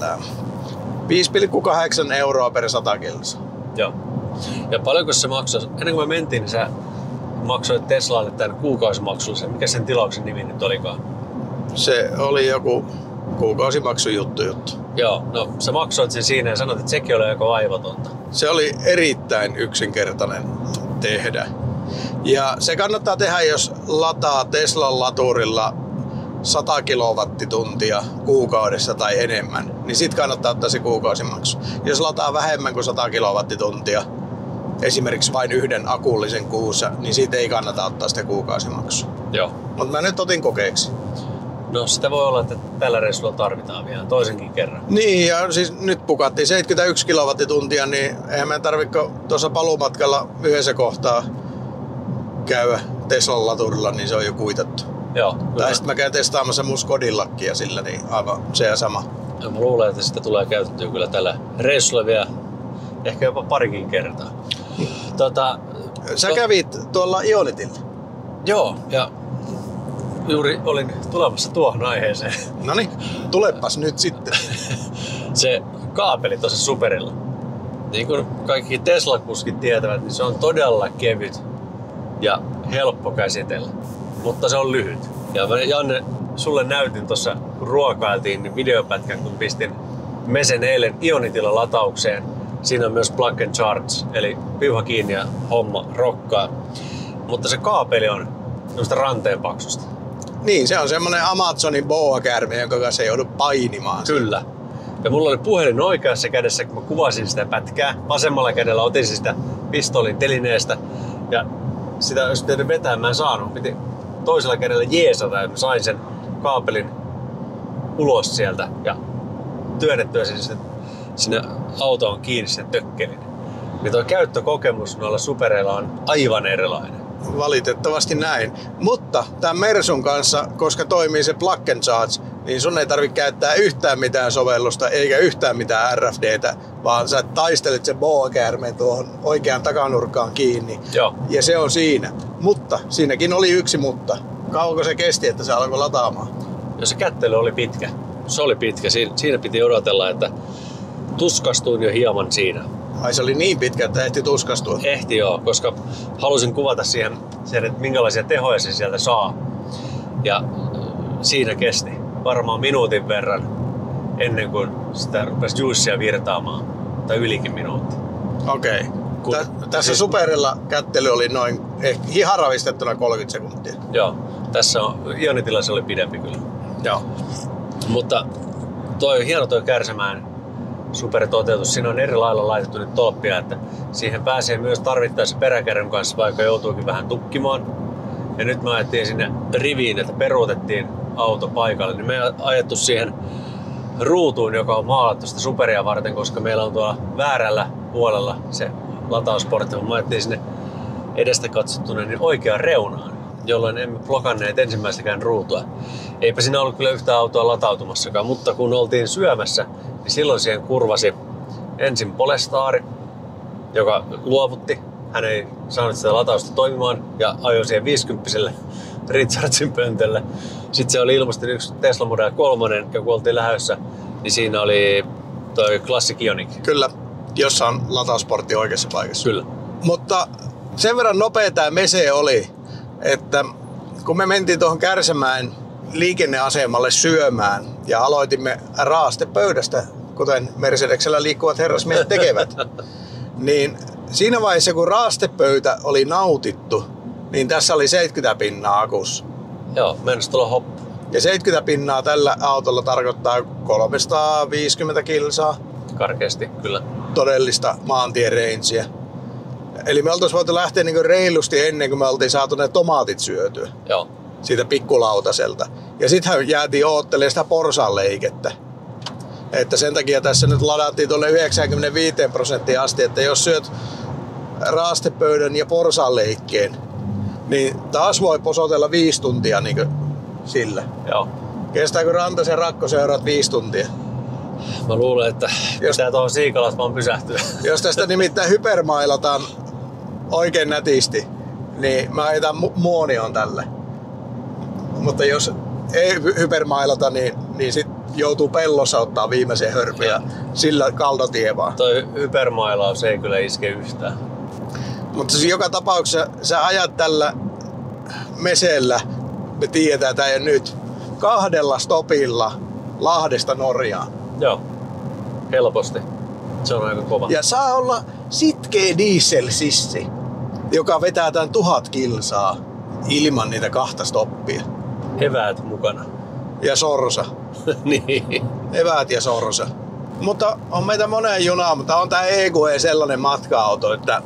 5,8 € per 100 kilsaa. Joo. Ja paljonko se maksoi? Ennen kuin me mentiin, niin sä maksoit Teslalle tämän kuukausimaksullisen. Mikä sen tilauksen nimi nyt olikaan? Se oli joku kuukausimaksujuttu. Joo, no sä maksoit sen siinä ja sanoit, että sekin oli aika vaivatonta. Se oli erittäin yksinkertainen tehdä. Ja se kannattaa tehdä, jos lataa Teslan laturilla 100 kilowattituntia kuukaudessa tai enemmän, niin sit kannattaa ottaa se kuukausimaksu. Jos lataa vähemmän kuin 100 kilowattituntia, esimerkiksi vain yhden akullisen kuussa, niin siitä ei kannata ottaa sitä kuukausimaksua. Joo. Mutta mä nyt otin kokeeksi. No sitä voi olla, että tällä reissulla tarvitaan vielä toisenkin kerran. Niin, ja siis nyt pukattiin 71 kilowattituntia, niin eihän meidän tarvitse tuossa paluumatkalla yhdessä kohtaa käydä Teslan laturilla, niin se on jo kuitattu. Joo. Tai sitten mä käyn testaamassa mun Skodin-lakkia sillä, niin aivan se ja sama. Ja mä luulen, että sitä tulee käytettyä kyllä tällä reissulla vielä ehkä jopa parikin kertaa. Sä kävit tuolla Ionitilla. Joo, ja juuri olin tulemassa tuohon aiheeseen. Noniin, tulepas nyt sitten. Se kaapeli tuossa Superilla. Niin kuin kaikki Tesla-kuskit tietävät, niin se on todella kevyt ja helppo käsitellä. Mutta se on lyhyt. Ja mä, Janne, sulle näytin tuossa, kun ruokailtiin, niin videopätkän, kun pistin Mesen eilen Ionitilla lataukseen. Siinä on myös plug and charge, eli piuha kiinni ja homma rokkaa. Mutta se kaapeli on semmoista ranteenpaksusta. Niin, se on semmonen Amazonin boa-käärme, jonka kanssa ei joudu painimaan. Kyllä. Ja mulla oli puhelin oikeassa kädessä, kun mä kuvasin sitä pätkää. Vasemmalla kädellä otin sitä pistolin telineestä. Ja sitä olisi pitänyt vetää, mä en saanut. Piti toisella kädellä jeesata, ja mä sain sen kaapelin ulos sieltä ja työnnettyä sinne autoon kiinni sen tökkelin. Niin tuo käyttökokemus noilla supereilla on aivan erilainen. Valitettavasti näin. Mutta tämän Mersun kanssa, koska toimii se plug and charge, niin sun ei tarvitse käyttää yhtään mitään sovellusta eikä yhtään mitään RFDtä, vaan sä taistelet sen boa-käärmeen tuohon oikeaan takanurkkaan kiinni. Joo. Ja se on siinä. Mutta siinäkin oli yksi mutta. Kauanko se kesti, että se alkoi lataamaan? Ja se kättely oli pitkä. Se oli pitkä. Siinä piti odotella, että tuskastuin jo hieman siinä. Ai se oli niin pitkä, että ehti tuskastua? Ehti joo, koska halusin kuvata siihen, että minkälaisia tehoja se sieltä saa. Ja siinä kesti varmaan minuutin verran ennen kuin sitä rupesi juissia virtaamaan. Tai ylikin minuutti. Okei. Tässä Superilla kättely oli noin ihan ravistettuna 30 sekuntia. Joo. Tässä on Ionitilla se oli pidempi kyllä. Joo. Mutta hieno toi Kärsämäen supertoteutus. Siinä on eri lailla laitettu nyt tolppia, että siihen pääsee myös tarvittaessa peräkärryn kanssa, vaikka joutuukin vähän tukkimaan. Ja nyt me ajettiin sinne riviin, että peruutettiin auto paikalle, niin me ei ajettu siihen ruutuun, joka on maalattu sitä superia varten, koska meillä on tuolla väärällä puolella se latausportti, mutta me ajettiin sinne edestä katsottuna niin oikeaan reunaan, jolloin emme blokanneet ensimmäistäkään ruutua. Eipä siinä ollut kyllä yhtään autoa latautumassakaan, mutta kun oltiin syömässä, niin silloin siihen kurvasi ensin Polestari, joka luovutti. Hän ei saanut sitä latausta toimimaan ja ajoi siihen 50-selle Richardsin pöntölle. Sitten se oli ilmeisesti yksi Tesla Model 3, ja kun oltiin lähdössä, niin siinä oli toi Classic Ioniq. Kyllä, jossa on latausportti oikeassa paikassa. Kyllä. Mutta sen verran nopea tämä Mese oli, että kun me mentiin tuohon Kärsämäen liikenneasemalle syömään ja aloitimme raastepöydästä, kuten Mercedeksellä liikkuvat herrasmiehet tekevät, niin siinä vaiheessa kun raastepöytä oli nautittu, niin tässä oli 70 pinnaa akussa. Joo, mennessä tulla hoppu. Ja 70 pinnaa tällä autolla tarkoittaa 350 kilsaa. Karkeasti, kyllä. Todellista maantierangea. Eli me oltaisiin voitu lähteä niin reilusti ennen kuin me oltiin saatu ne tomaatit syötyä. Joo. Siitä pikkulautaselta. Ja sittenhän jäätiin oottelemaan sitä porsaanleikettä. Että sen takia tässä nyt ladattiin tuonne 95% asti, että jos syöt raastepöydän ja porsaanleikkeen, niin taas voi posotella 5 tuntia niin sillä. Joo. Kestääkö Rantasen rakkoseurat 5 tuntia? Mä luulen, että pitää tuohon Siikalas vaan pysähtyä. Jos tästä nimittäin hypermailataan oikein nätisti, niin mä heitän muonion tälle. Mutta jos ei hypermailata, niin sit joutuu pellossa ottaa viimeisen hörpyn ja sillä kaldotie vaan. Toi hypermailaus ei kyllä iske yhtään. Mutta siis joka tapauksessa sä ajat tällä mesellä, me tiedetään tää jo nyt, 2 stopilla Lahdesta Norjaan. Joo, helposti. Se on aika kova. Ja saa olla sitkeä dieselsissi, joka vetää tän 1000 kilsaa ilman niitä 2 stoppia. Eväät mukana. Ja sorsa. Niin. Eväät ja sorsa. Mutta on meitä moneen junaan, mutta on tää EQE sellainen matka-auto, että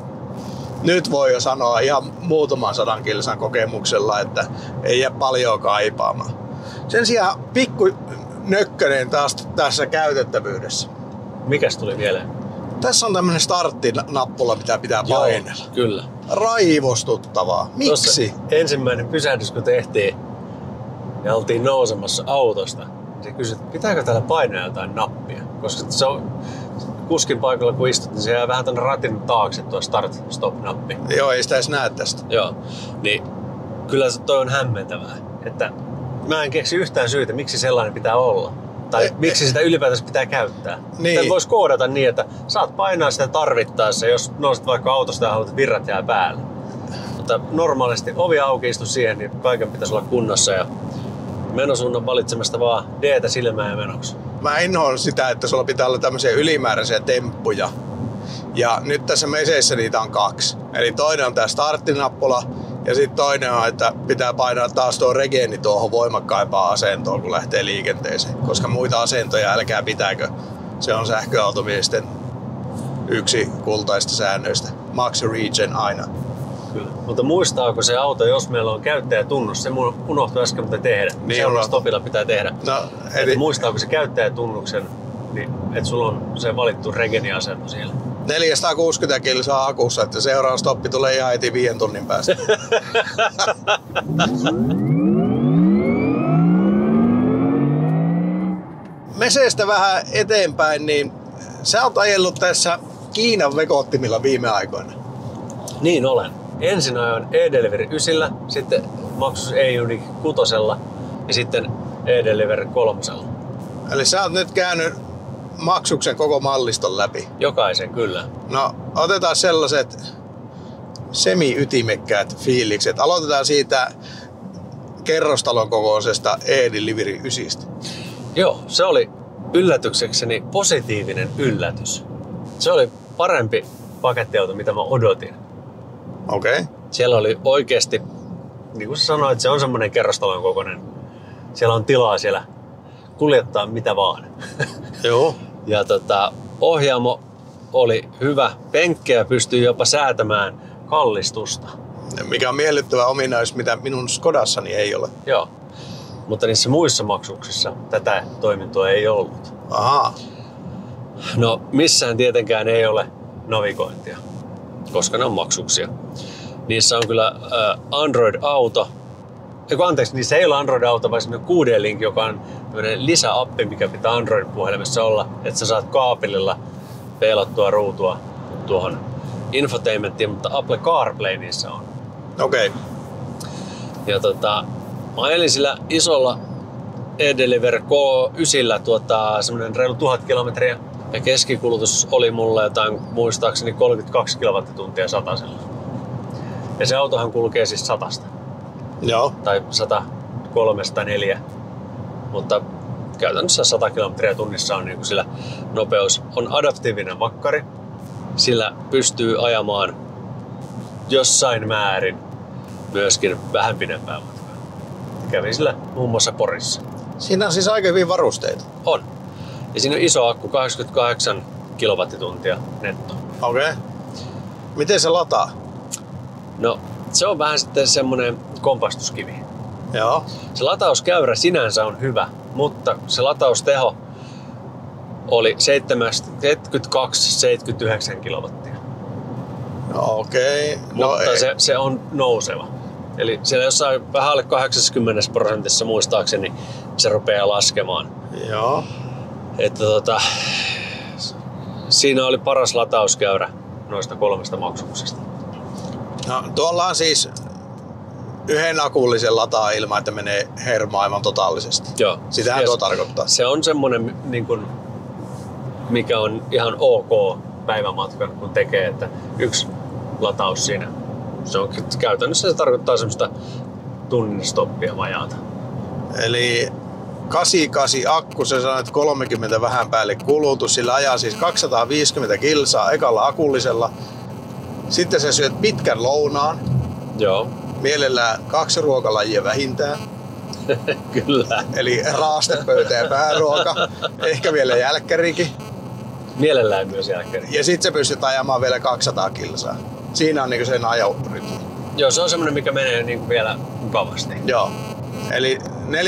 nyt voi jo sanoa ihan muutaman 100 kilsan kokemuksella, että ei jää paljon kaipaamaan. Sen sijaan pikku nökkönen taas tässä käytettävyydessä. Mikäs tuli mieleen? Tässä on tämmönen starttinappula, mitä pitää painella. Joo, kyllä. Raivostuttavaa. Miksi? Tossa ensimmäinen pysähdys kun tehtiin ja oltiin nousemassa autosta, niin se kysyi, että pitääkö täällä painaa jotain nappia? Koska se on kuskin paikalla kun istut, niin se jää vähän tonne ratin taakse tuo start-stop-nappi. Joo, ei sitä edes näe tästä. Joo, niin kyllä toi on hämmentävää, että mä en keksi yhtään syytä, miksi sellainen pitää olla. Tai miksi sitä ylipäätänsä pitää käyttää. Niin. Sitä voisi koodata niin, että saat painaa sitä tarvittaessa, jos nouset vaikka autosta ja haluat, että virrat jää päälle. Mutta normaalisti ovi auki, istu siihen, niin kaiken pitäisi olla kunnossa ja menosuunnan valitsemasta vaan D-tä silmään ja menoksi. Mä inhoan sitä, että sulla pitää olla tämmöisiä ylimääräisiä temppuja. Ja nyt tässä meseissä niitä on 2. Eli toinen on tää starttinappula ja sitten toinen on, että pitää painaa taas tuo regeeni tuohon voimakkaimpaan asentoon, kun lähtee liikenteeseen. Koska muita asentoja älkää pitääkö. Se on sähköautomiesten yksi kultaista säännöistä. Max Regen aina. Kyllä. Mutta muistaako se auto, jos meillä on käyttäjätunnus? Se unohtui äsken, mutta tehdä. Niin seuraavalla stopilla pitää tehdä. No, eli Muistaako se käyttäjätunnuksen, niin että sulla on se valittu regeni-asento siellä. 460 kilsaa akussa, että seuraava stoppi tulee ihan heti 5 tunnin päästä. Meseestä vähän eteenpäin, niin sä oot ajellut tässä Kiinan vekottimilla viime aikoina. Niin olen. Ensin ajoin E-Delivery 9, sitten Maxus E-Uniq 6 ja sitten E-Delivery 3. Eli sä oot nyt käynyt Maxuksen koko malliston läpi. Jokaisen kyllä. No, otetaan sellaiset semi-ytimekkäät fiilikset. Aloitetaan siitä kerrostalon kokoisesta E-Delivery 9. Joo, se oli yllätyksekseni positiivinen yllätys. Se oli parempi pakettiauto, mitä mä odotin. Okei. Siellä oli oikeasti, niin kuin sä sanoit, se on semmoinen kerrostalon kokoinen. Siellä on tilaa siellä kuljettaa mitä vaan. Joo. Ja ohjaamo oli hyvä. Penkkejä pystyy jopa säätämään kallistusta. Mikä on miellyttävä ominaisuus, mitä minun Skodassani ei ole. Joo. Mutta niissä muissa maksuksissa tätä toimintoa ei ollut. Ahaa. No missään tietenkään ei ole navigointia, koska ne on maksuksia. Niissä on kyllä Android-auto. Niissä ei ole Android-auto, vaan semmoinen 6D-link, joka on lisäappi, mikä pitää Android-puhelimessa olla, että sä saat kaapelilla peilattua ruutua tuohon infotainmenttiin, mutta Apple CarPlay niissä on. Okei. Ja mä ajelin sillä isolla E-Delivery K9 semmoinen reilu 1000 kilometriä. Ja keskikulutus oli mulla jotain muistaakseni 32 kilowattituntia satasella. Ja se autohan kulkee siis 100. Joo. Tai 103-104. Mutta käytännössä 100 kilometriä tunnissa on niin sillä nopeus. On adaptiivinen makkari. Sillä pystyy ajamaan jossain määrin myöskin vähän pidempään matkaa. Kävin sillä muun muassa Porissa. Siinä on siis aika hyvin varusteita. On. Ja siinä on iso akku, 88 kilowattituntia netto. Okei. Miten se lataa? No, se on vähän sitten semmonen kompastuskivi. Joo. Se latauskäyrä sinänsä on hyvä, mutta se latausteho oli 72-79 kilowattia. Okei. Mutta se on nouseva. Eli siellä jossain vähän alle 80% muistaakseni se rupeaa laskemaan. Joo. Että siinä oli paras latauskäyrä noista 3 maksuksesta. No, tuolla on siis yhden akullisen lataa ilman, että menee hermo aivan totaalisesti. Joo. Sitähän tuo tarkoittaa. Se on semmonen, niin kun, mikä on ihan ok päivämatkan, kun tekee, että yksi lataus siinä. Se on käytännössä se tarkoittaa semmoista tunnin stoppia vajaata. Eli 88 akku, se sanoit 30 vähän päälle kulutus, sillä ajaa siis 250 kilsaa ekalla akullisella. Sitten sä syöt pitkän lounaan. Joo. Mielellään 2 ruokalajia vähintään. Kyllä. Eli raastepöytä ja pääruoka. Ehkä vielä jälkkärikin. Mielellään myös jälkeen. Ja sit sä pystyt ajamaan vielä 200 kilsaa. Siinä on niinku sen ajorytmi. Joo, se on semmonen, mikä menee niinku vielä mukavasti. Joo. Eli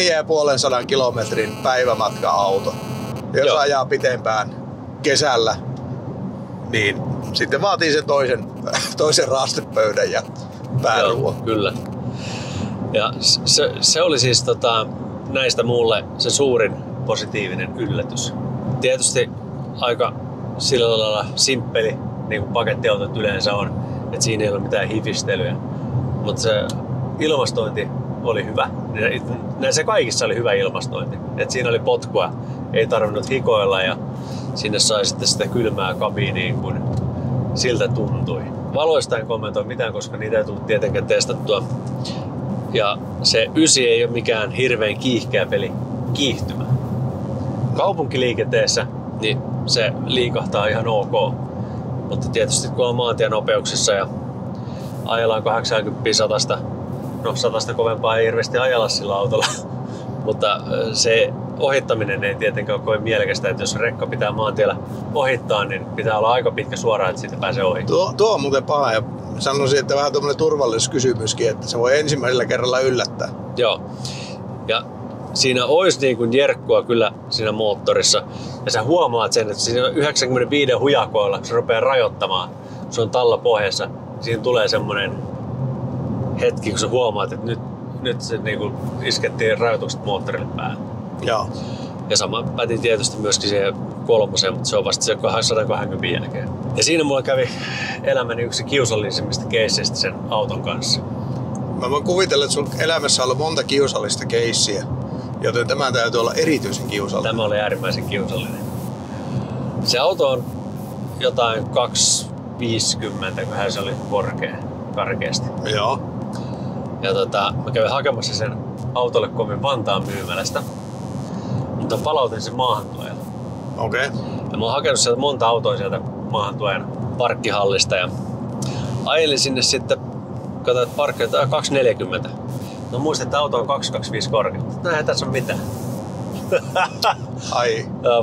450 kilometrin päivämatka-auto. Jos Joo. ajaa pitempään kesällä, niin sitten vaatii sen toisen raastepöydän ja pääruoan. Joo, kyllä. Ja se oli siis näistä mulle se suurin positiivinen yllätys. Tietysti aika sillä lailla simppeli, niin kuin pakettiautot yleensä on, että siinä ei ole mitään hifistelyä. Mutta se ilmastointi oli hyvä. Se kaikissa oli hyvä ilmastointi. Et siinä oli potkua, ei tarvinnut hikoilla ja sinne sai sitten sitä kylmää kabiiniin, kun siltä tuntui. Valoista en kommentoi mitään, koska niitä ei tullut tietenkään testattua. Ja se 9 ei ole mikään hirveän kiihkeä peli kiihtymä. Kaupunkiliikenteessä niin se liikahtaa ihan ok. Mutta tietysti kun on maantienopeuksissa ja ajellaan 80-100, no 100 kovempaa ei hirveästi ajella sillä autolla. Mutta se ohittaminen ei tietenkään ole kovin mielekästä, että jos rekka pitää maantiellä ohittaa, niin pitää olla aika pitkä suora, että siitä pääsee ohi. Tuo on muuten paha ja sanoisin, että vähän tuommoinen turvallisuuskysymyskin, että se voi ensimmäisellä kerralla yllättää. Joo. Ja siinä olisi niin kuin jerkkua kyllä siinä moottorissa. Ja sä huomaat sen, että siinä 95 hujakoilla, kun se rupeaa rajoittamaan, kun se on talla pohjassa, siinä tulee semmoinen hetki, kun sä huomaat, että nyt se niin kuin iskettiin rajoitukset moottorille päälle. Joo. Ja sama päti tietysti myöskin siihen 3, mutta se on vasta se 120 jälkeen. Ja siinä mulla kävi elämäni yksi kiusallisimmista keisseistä sen auton kanssa. Mä voin kuvitella, että sun elämässä on ollut monta kiusallista keissiä, joten tämä täytyy olla erityisen kiusallinen. Tämä oli äärimmäisen kiusallinen. Se auto on jotain 250, kun se oli karkeasti. Joo. Ja mä kävin hakemassa sen autolle kovin Vantaan myymälästä, mutta palautin sen maahantuojalla. Okei. Ja mä oon hakenut sieltä monta autoa sieltä maahantuojan parkkihallista ja ajelin sinne sitten, katsoin, että parkki on 240. No muistin, että auto on 225 korkeutta. No eihän tässä ole mitään. Ai. Ja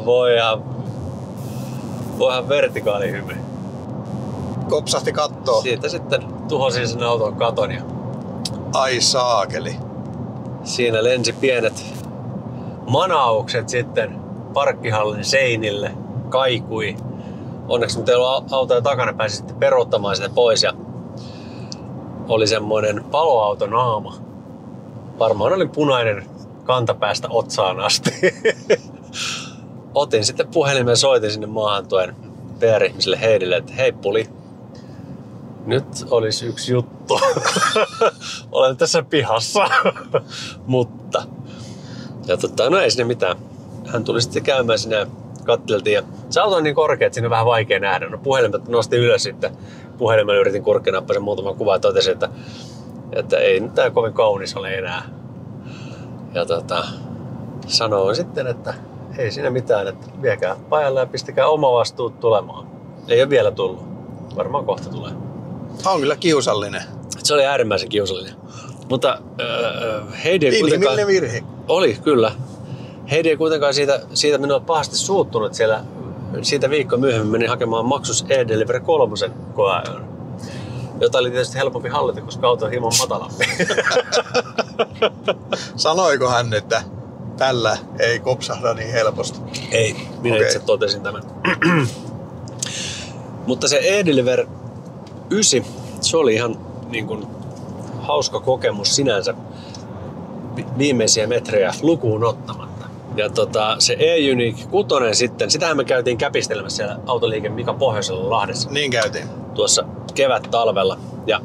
voihan vertikaali hymy. Kopsahti kattoo. Siitä sitten tuhosin sen auton katon ja Ai saakeli. siinä lensi pienet manaukset sitten parkkihallin seinille, kaikui. Onneksi nyt ei ollut autoja takana, pääsi sitten peruuttamaan sitä pois ja oli semmoinen paloautonaama. Varmaan oli punainen kantapäästä otsaan asti. Otin sitten puhelimen ja soitin sinne maahantuojan PR-ihmiselle Heidille, että hei Puli, nyt olisi yksi juttu. Olen tässä pihassa. Mutta. Ja no ei sinne mitään. Hän tuli sitten käymään sinne ja katteltiin. Ja se auto on niin korkea, että siinä on vähän vaikea nähdä. No puhelimet nosti ylös sitten. Puhelimella yritin kurkkinappaisen muutaman kuvan ja totesin, että ei nyt tää kovin kaunis ole enää. Ja sanoin sitten, että ei siinä mitään, että viekää pajalle ja pistäkää oma vastuut tulemaan. Ei ole vielä tullut. Varmaan kohta tulee. On kyllä kiusallinen. Se oli äärimmäisen kiusallinen. Mutta Heidi ei kuitenkaan... Inhimillinen virhe. Oli, kyllä. Heidi ei kuitenkaan siitä minua pahasti suuttunut. Siitä viikko myöhemmin menin hakemaan maksus e-Delivery 3 koeajon. Jota oli tietysti helpompi hallita, koska auto on hieman matalampi. Sanoiko hän, että tällä ei kopsahda niin helposti? Ei, minä itse totesin tämän. Mutta se e-Deliver 9, se oli ihan niin kuin hauska kokemus sinänsä viimeisiä metrejä lukuun ottamatta. Ja se E-Unique 6 sitten, sitähän me käytiin käpistelemässä siellä Autoliike Mika Pohjoisella Lahdessa. Niin käytiin. Tuossa kevät-talvella. Ja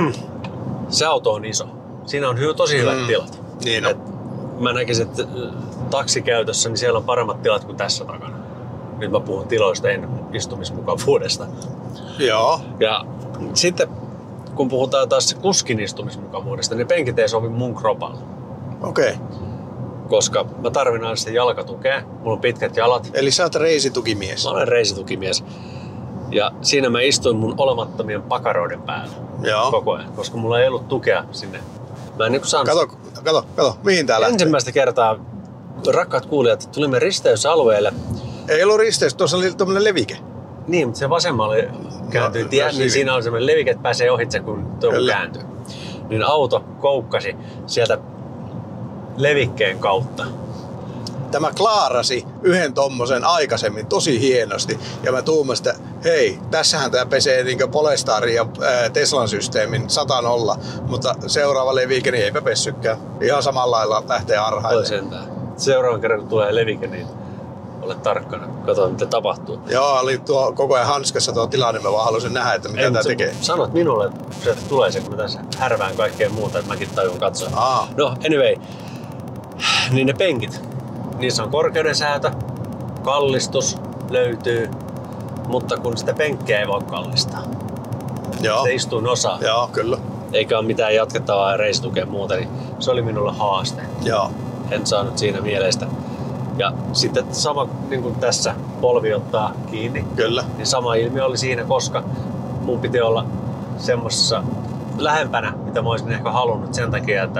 se auto on iso. Siinä on tosi hyvät tilat. Niin on. Mä näkisin, että taksikäytössä niin siellä on paremmat tilat kuin tässä takana. Nyt mä puhun tiloista, en istumismukavuudesta. Joo. Ja sitten kun puhutaan taas kuskin istumismukavuudesta, niin penkit ei sovi mun kropalle. Okei. Koska mä tarvin aina sitä jalkatukea. Mulla on pitkät jalat. Eli sä oot reisitukimies. Mä olen reisitukimies. Ja siinä mä istuin mun olemattomien pakaroiden päällä. Joo. Koko ajan, koska mulla ei ollut tukea sinne. Mä en saanut... Kato. Mihin tää lähtee? Ensimmäistä kertaa, rakkaat kuulijat, tulimme risteysalueelle. Ei ollut risteys, tuossa oli tommonen levike. Niin, mutta se vasemmalle kääntyi tie, niin siinä on semmoinen levike, että pääsee ohitse, kun tuo kääntyy. Niin auto koukkasi sieltä levikkeen kautta. Tämä klaarasi yhden tommosen aikaisemmin tosi hienosti. Ja mä tuumasin, että hei, tässähän tää pesee niinkö Polestarin ja Teslan systeemin 100-0. Mutta seuraava levike, niin eipä pessykään. Ihan samalla lailla lähtee arhailemaan. Seuraavan kerran kun tulee levike, niin ole tarkkana. Katso mitä tapahtuu. Joo, oli tuo koko ajan hanskassa tuo tilanne. Mä vaan halusin nähdä, että mitä tää tekee. Sanot minulle, että sieltä tulee se, kun mä tässä härvään kaikkea muuta, että mäkin tajun katsoa. No, anyway. Niin ne penkit. Niissä on korkeudensäätö, kallistus löytyy, mutta kun sitä penkkiä ei voi kallistaa. Joo. Se istuu nosaan. Joo, kyllä. Eikä ole mitään jatkettavaa ja reisitukea muuta, niin se oli minulle haaste. Joo. En saanut siinä mielestä. Ja sitten sama niin kuin tässä polvi ottaa kiinni. Kyllä. Niin sama ilmiö oli siinä, koska mun piti olla semmosessa lähempänä, mitä mä olisin ehkä halunnut sen takia, että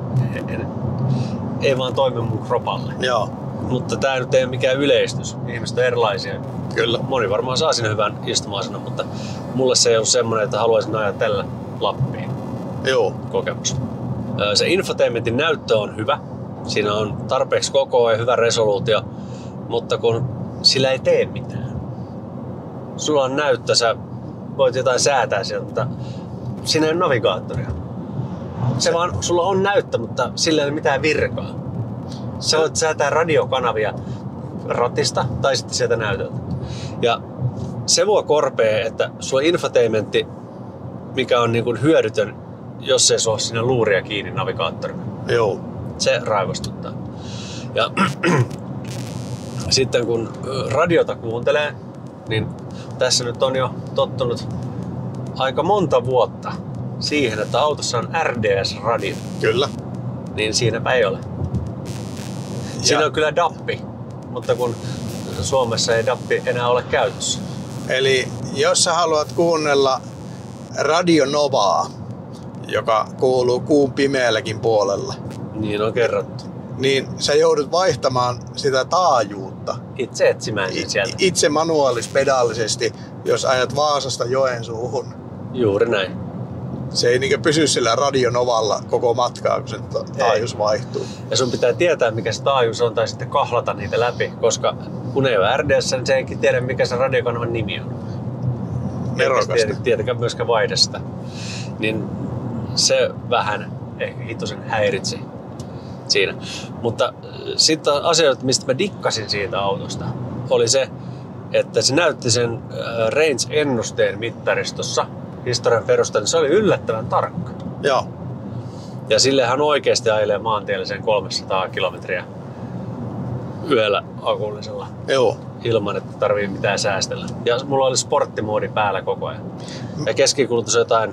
ei vaan toimi mun kropalle. Joo. Mutta tää nyt ei ole mikään yleistys. Ihmiset on erilaisia. Kyllä. Moni varmaan saa sinne hyvän istuma-asennon, mutta mulle se ei ollut semmoinen, että haluaisin ajaa tällä Lappiin. Joo. Kokemus. Se infotainmentin näyttö on hyvä. Siinä on tarpeeksi kokoa ja hyvä resoluutio, mutta kun sillä ei tee mitään. Sulla on näyttö, sä voit jotain säätää sieltä, mutta siinä ei ole navigaattoria. Se vaan, sulla on näyttö, mutta sillä ei ole mitään virkaa. Sä voit säätää radiokanavia ratista tai sitten sieltä näytöltä. Ja se voi korpea, että sulla infotainmentti, mikä on niin kuin hyödytön, jos ei sulla ole siinä luuria kiinni navigaattorina. Joo. Se raivostuttaa. Ja sitten kun radiota kuuntelee, niin tässä nyt on jo tottunut aika monta vuotta siihen, että autossa on RDS-radio. Kyllä. Niin siinäpä ei ole. Siinä on kyllä dappi, mutta kun Suomessa ei dappi enää ole käytössä. Eli jos sä haluat kuunnella Radio Novaa, joka kuuluu kuun pimeälläkin puolella, niin on kerrottu. Niin sä joudut vaihtamaan sitä taajuutta. Itse etsimään sieltä. Itse manuaalispedaalisesti, jos ajat Vaasasta Joensuuhun. Juuri näin. Se ei niinkö pysy sillä Radio Novalla koko matkaa, kun se taajuus vaihtuu. Ja sun pitää tietää, mikä se taajuus on, tai sitten kahlata niitä läpi, koska kun ei ole RDS, niin se ei tiedä, mikä se radiokanavan nimi on. Nerokasta. Tietenkään myöskään vaihdesta. Niin se vähän ehkä hitosen häiritsi siinä. Mutta sitten asioita, mistä mä dikkasin siitä autosta, oli se, että se näytti sen range-ennusteen mittaristossa historian perusteella, niin se oli yllättävän tarkka. Joo. Ja sillehän oikeasti ajelee maantielle sen 300 kilometriä yhdellä akullisella. Joo. Ilman, että tarvii mitään säästellä. Ja mulla oli sporttimoodi päällä koko ajan. Ja keskikulutus jotain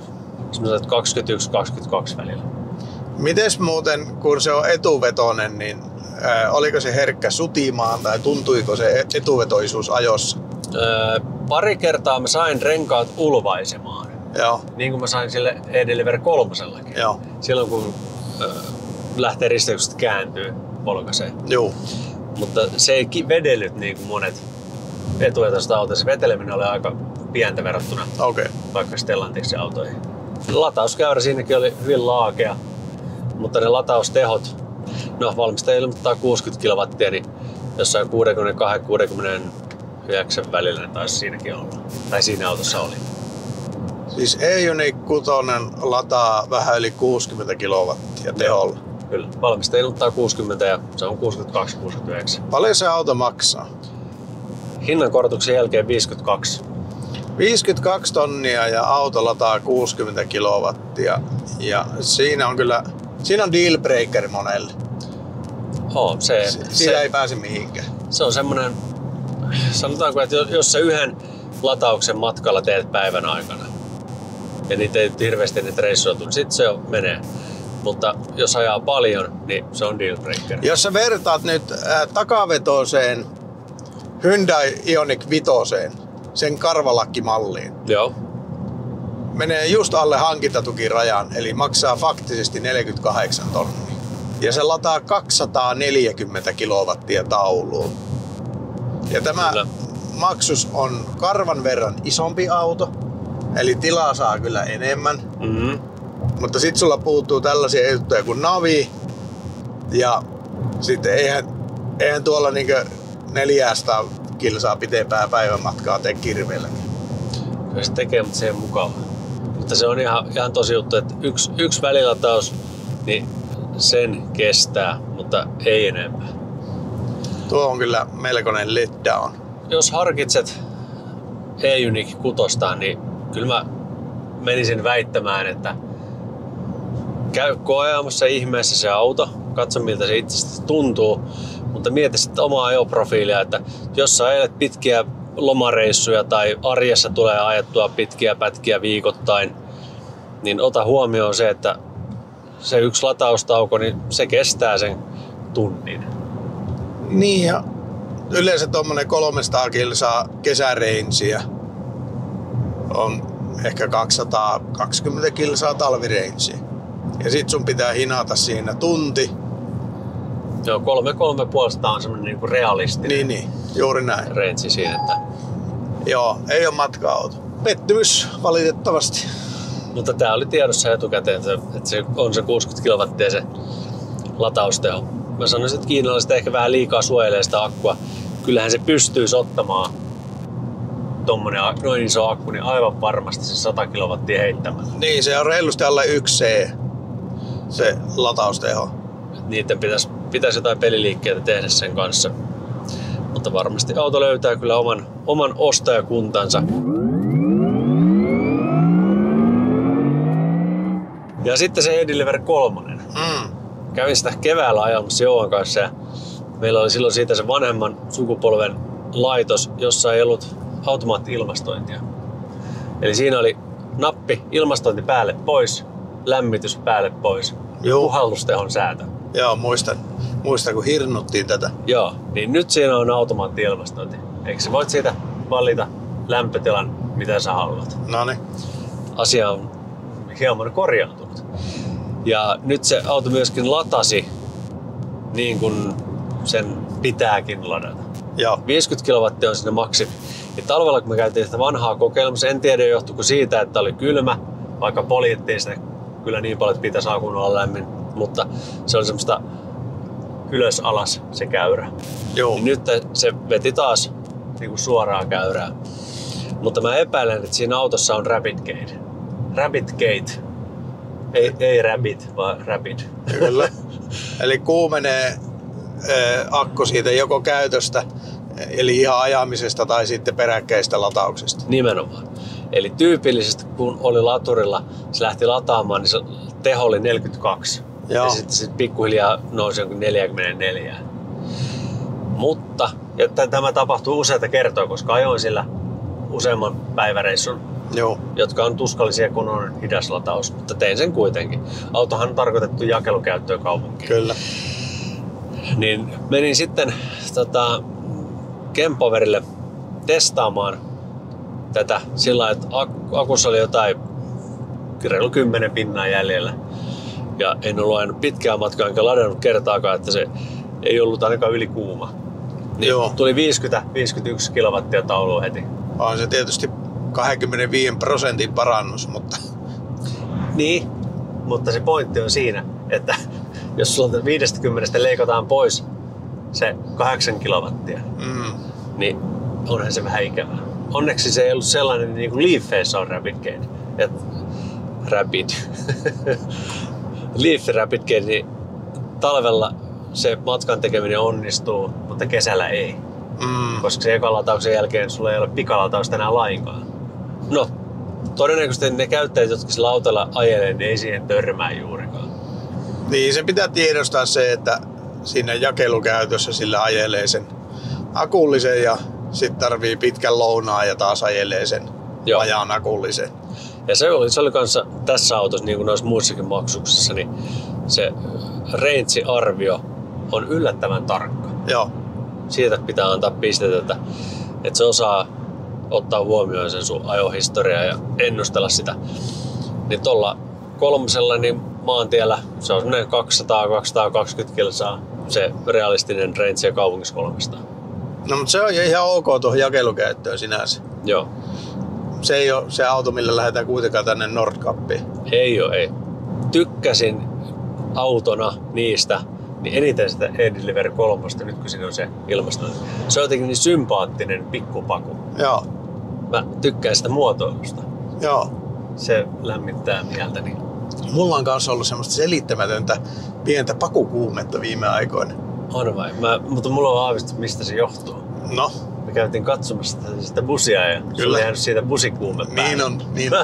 21-22 välillä. Mites muuten, kun se on etuvetoinen, niin oliko se herkkä sutimaan tai tuntuiko se etuvetoisuus ajossa? Pari kertaa mä sain renkaat ulvaisemaan. Joo. Niin kuin mä sain sille E-Deliver 3:llakin. Joo. Silloin kun lähtee risteyksestä kääntyy polkaiseen. Joo. Mutta se ei vedellyt niin kuin monet etuvetoiset autot. Se veteleminen oli aika pientä verrattuna vaikka Stellantiksen autoihin. Latauskäyrä siinäkin oli hyvin laakea, mutta ne lataustehot, no valmistaja ilmoittaa 60 kilowattia, niin jossain 62-69 välillä ne taisi siinäkin olla. Tai siinä autossa oli. Siis e-Uniq 6 lataa vähän yli 60 kilowattia teholla. Kyllä, valmistaja ilmoittaa 60 ja se on 62-69. Paljon se auto maksaa? Hinnan korotuksen jälkeen 52. 52 tonnia ja auto lataa 60 kilowattia. Ja siinä on dealbreaker monelle. Siitä ei pääse mihinkään. Se on semmoinen, sanotaanko, että jos sä yhden latauksen matkalla teet päivän aikana ja niitä ei hirveästi niitä reissuja tule, sit se menee. Mutta jos ajaa paljon, niin se on dealbreaker. Jos sä vertaat nyt takavetoiseen Hyundai Ioniq 5, sen karvalakkimalliin. Joo. Menee just alle hankintatukirajan, eli maksaa faktisesti 48 tonnia. Ja se lataa 240 kilowattia tauluun. Ja tämä maksus on karvan verran isompi auto, eli tilaa saa kyllä enemmän. Mm-hmm. Mutta sit sulla puuttuu tällaisia juttuja kuin navi. Ja sitten eihän tuolla niinkö 400 kilsaa pitempää päivämatkaa tee kirveellä. Kyllä se tekee, mutta se ei ole mukava. Mutta se on ihan tosi juttu, että yksi välilataus, niin sen kestää, mutta ei enempää. Tuo on kyllä melkoinen letdown. Jos harkitset e-Uniq 6, niin kyllä mä menisin väittämään, että käy koeamassa ihmeessä se auto, katso miltä se itsestä tuntuu, mutta mieti sitten omaa ajoprofiilia, että jos sä ajelet pitkiä lomareissuja tai arjessa tulee ajettua pitkiä pätkiä viikoittain, niin ota huomioon se, että se yksi lataustauko, niin se kestää sen tunnin. Niin, ja yleensä tommonen 300 kilsaa kesäreinsiä on ehkä 220 kilsaa talvireinsiä. Ja sit sun pitää hinata siinä tunti. Joo, 3,5 on semmonen niinku realistinen Niin, juuri näin. reitsi siinä. Että... Joo, ei oo matka-auto. Pettymys valitettavasti. Mutta tää oli tiedossa etukäteen, että se on se 60 kilowattia se latausteho. Mä sanoisin, että kiinalaiset ehkä vähän liikaa suojelee sitä akkua. Kyllähän se pystyisi ottamaan tommonen noin iso akku, niin aivan varmasti se 100 kilowattia heittämällä. Niin, se on reilusti alle 1C se latausteho. Niiden pitäisi jotain peliliikkeitä tehdä sen kanssa. Mutta varmasti auto löytää kyllä oman ostajakuntansa. Ja sitten se e-Delivery 3. Kävin sitä keväällä ajamassa Jouan kanssa ja meillä oli silloin siitä se vanhemman sukupolven laitos, jossa ei ollut automaatti-ilmastointia. Eli siinä oli nappi, ilmastointi päälle pois, lämmitys päälle pois, puhallustehon säätö. Joo, muistan kun hirnuttiin tätä. Joo, niin nyt siinä on automaatti-ilmastointi. Eikö sä voit siitä valita lämpötilan, mitä sä haluat? Noniin. Asia on hieman korjaantunut. Ja nyt se auto myöskin latasi niin kuin sen pitääkin ladata. Joo. 50 kilowattia on sinne maksimi. Ja talvella kun me käytiin sitä vanhaa kokeilemassa, en tiedä johtuiko siitä, että oli kylmä, vaikka poljettiin sitä kyllä niin paljon, että pitäisi akun olla lämmin. Mutta se oli semmoista ylös alas se käyrä. Joo. Niin nyt se veti taas niin kuin suoraa käyrää. Mutta mä epäilen, että siinä autossa on Rapid Gate. Rapid Gate. Ei Rabbit, vaan Rapid. Kyllä. Eli kuumenee akku siitä joko käytöstä, eli ihan ajamisesta tai sitten peräkkäistä latauksesta. Nimenomaan. Eli tyypillisesti kun oli laturilla, se lähti lataamaan, niin se teho oli 42. Joo. Ja sitten se pikkuhiljaa nousi jonkun 44. Mutta, ja tämä tapahtuu useita kertoja, koska ajoin sillä useamman päiväreissun, Joo. jotka on tuskallisia, kun on hidas lataus, mutta tein sen kuitenkin. Autohan on tarkoitettu jakelukäyttöön kaupunkiin. Kyllä. Niin menin sitten Kempoverille testaamaan tätä sillä lailla, että akussa oli jotain reilu 10 pinnaa jäljellä. Ja en ollut ajanut pitkää matkaa enkä ladannut kertaakaan, että se ei ollut ainakaan yli kuuma. Niin Joo. tuli 50-51 kilowattia tauluun heti. On se tietysti 25% parannus, mutta... Niin, mutta se pointti on siinä, että jos sulla 50 leikataan pois se 8 kilowattia, niin onhan se vähän ikävää. Onneksi se ei ollut sellainen niin kuin Leafeissa on Rapid Gate. että Rapid, Leaf Rapid, niin talvella se matkan tekeminen onnistuu, mutta kesällä ei. Koska se ekan latauksen jälkeen sulla ei ole pikalatausta enää lainkaan. No, todennäköisesti ne käyttäjät, jotka sillä autolla ajelee, niin ei siihen törmää juurikaan. Niin, se pitää tiedostaa se, että siinä jakelukäytössä sillä ajelee sen akullisen ja sitten tarvii pitkän lounaa ja taas ajelee sen vajaan akullisen. Ja se oli kanssa tässä autossa, niin kuin noissa muissakin maksuksissa, niin se range-arvio on yllättävän tarkka. Joo. Siitä pitää antaa pistetä, että se osaa ottaa huomioon sen sun ajohistoriaa ja ennustella sitä. Niin tuolla kolmosella niin maantiellä se on semmoinen 200-220 kilsaa se realistinen range ja kaupungissa 300. No mutta se on ihan ok tuohon jakelukäyttöön sinänsä. Joo. Se ei ole se auto, millä lähdetään kuitenkaan tänne Nordkappiin. Ei. Tykkäsin autona niistä, niin eniten sitä E-Delivery 3, nyt kun siinä on se ilmastointi. Se on jotenkin niin sympaattinen pikkupaku. Joo. Mä tykkään sitä muotoilusta. Joo. Se lämmittää mieltäni. Mulla on kanssa ollut semmoista selittämätöntä pientä pakukuumetta viime aikoina. On vai? Mutta mulla on aavistus, mistä se johtuu. No. Me käytiin katsomassa sitä busia ja sulla on jäänyt siitä busikuume päälle. Niin on.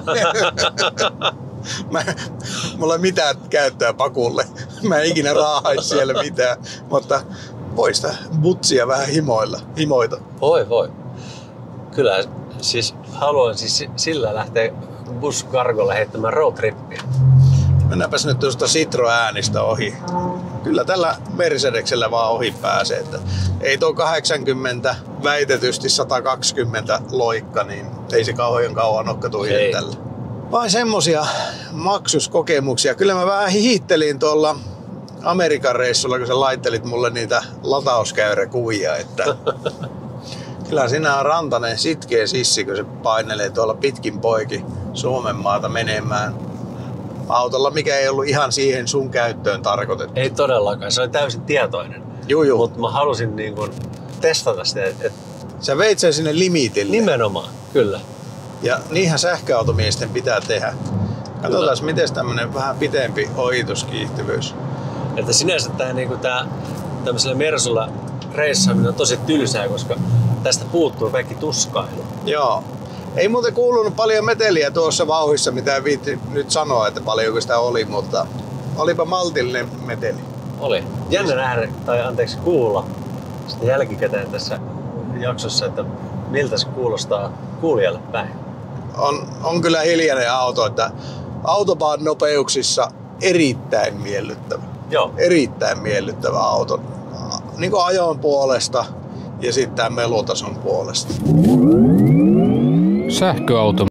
Mulla ei mitään käyttöä pakulle. Mä en ikinä raahais siellä mitään. Mutta voi sitä butsia vähän himoita. Voi. Kyllä, siis haluan sillä lähteä buskargolla heittämään roadtrippiä. Mennäänpäs nyt tuosta Citroenista ohi. Kyllä tällä Mercedesellä vaan ohi pääsee. Että ei tuo 80, väitetysti 120 loikka, niin ei se kauhean kauan nokkatu tällä. Vain semmosia maksuskokemuksia. Kyllä mä vähän hihittelin tuolla Amerikan reissulla, kun sä laittelit mulle niitä latauskäyräkuvia. Että kyllä siinä on rantainen sitkeä sissi, kun se painelee tuolla pitkin poikin Suomen maata menemään autolla, mikä ei ollut ihan siihen sun käyttöön tarkoitettu. Ei todellakaan, se oli täysin tietoinen. Juu. Mutta mä halusin niin kun testata sitä. Sä veit sen sinne limitille. Nimenomaan, kyllä. Ja niinhän sähköautomiesten pitää tehdä. Katsotaan, miten tämmönen vähän pitempi ohituskiihtyvyys. Että sinänsä tää tämmöisellä Mersulla reissaaminen on tosi tylsää, koska tästä puuttuu kaikki tuskailu. Joo. Ei muuten kuulunut paljon meteliä tuossa vauhissa, mitä en viitti nyt sanoa, että paljonko sitä oli, mutta olipa maltillinen meteli. Oli. Jännä nähdä, kuulla sitten jälkikäteen tässä jaksossa, että miltä se kuulostaa kuulijalle päin. On kyllä hiljainen auto, että autobahn nopeuksissa erittäin miellyttävä. Joo. Erittäin miellyttävä auto. Niin kuin ajon puolesta ja sitten melutason puolesta. Sähköauto.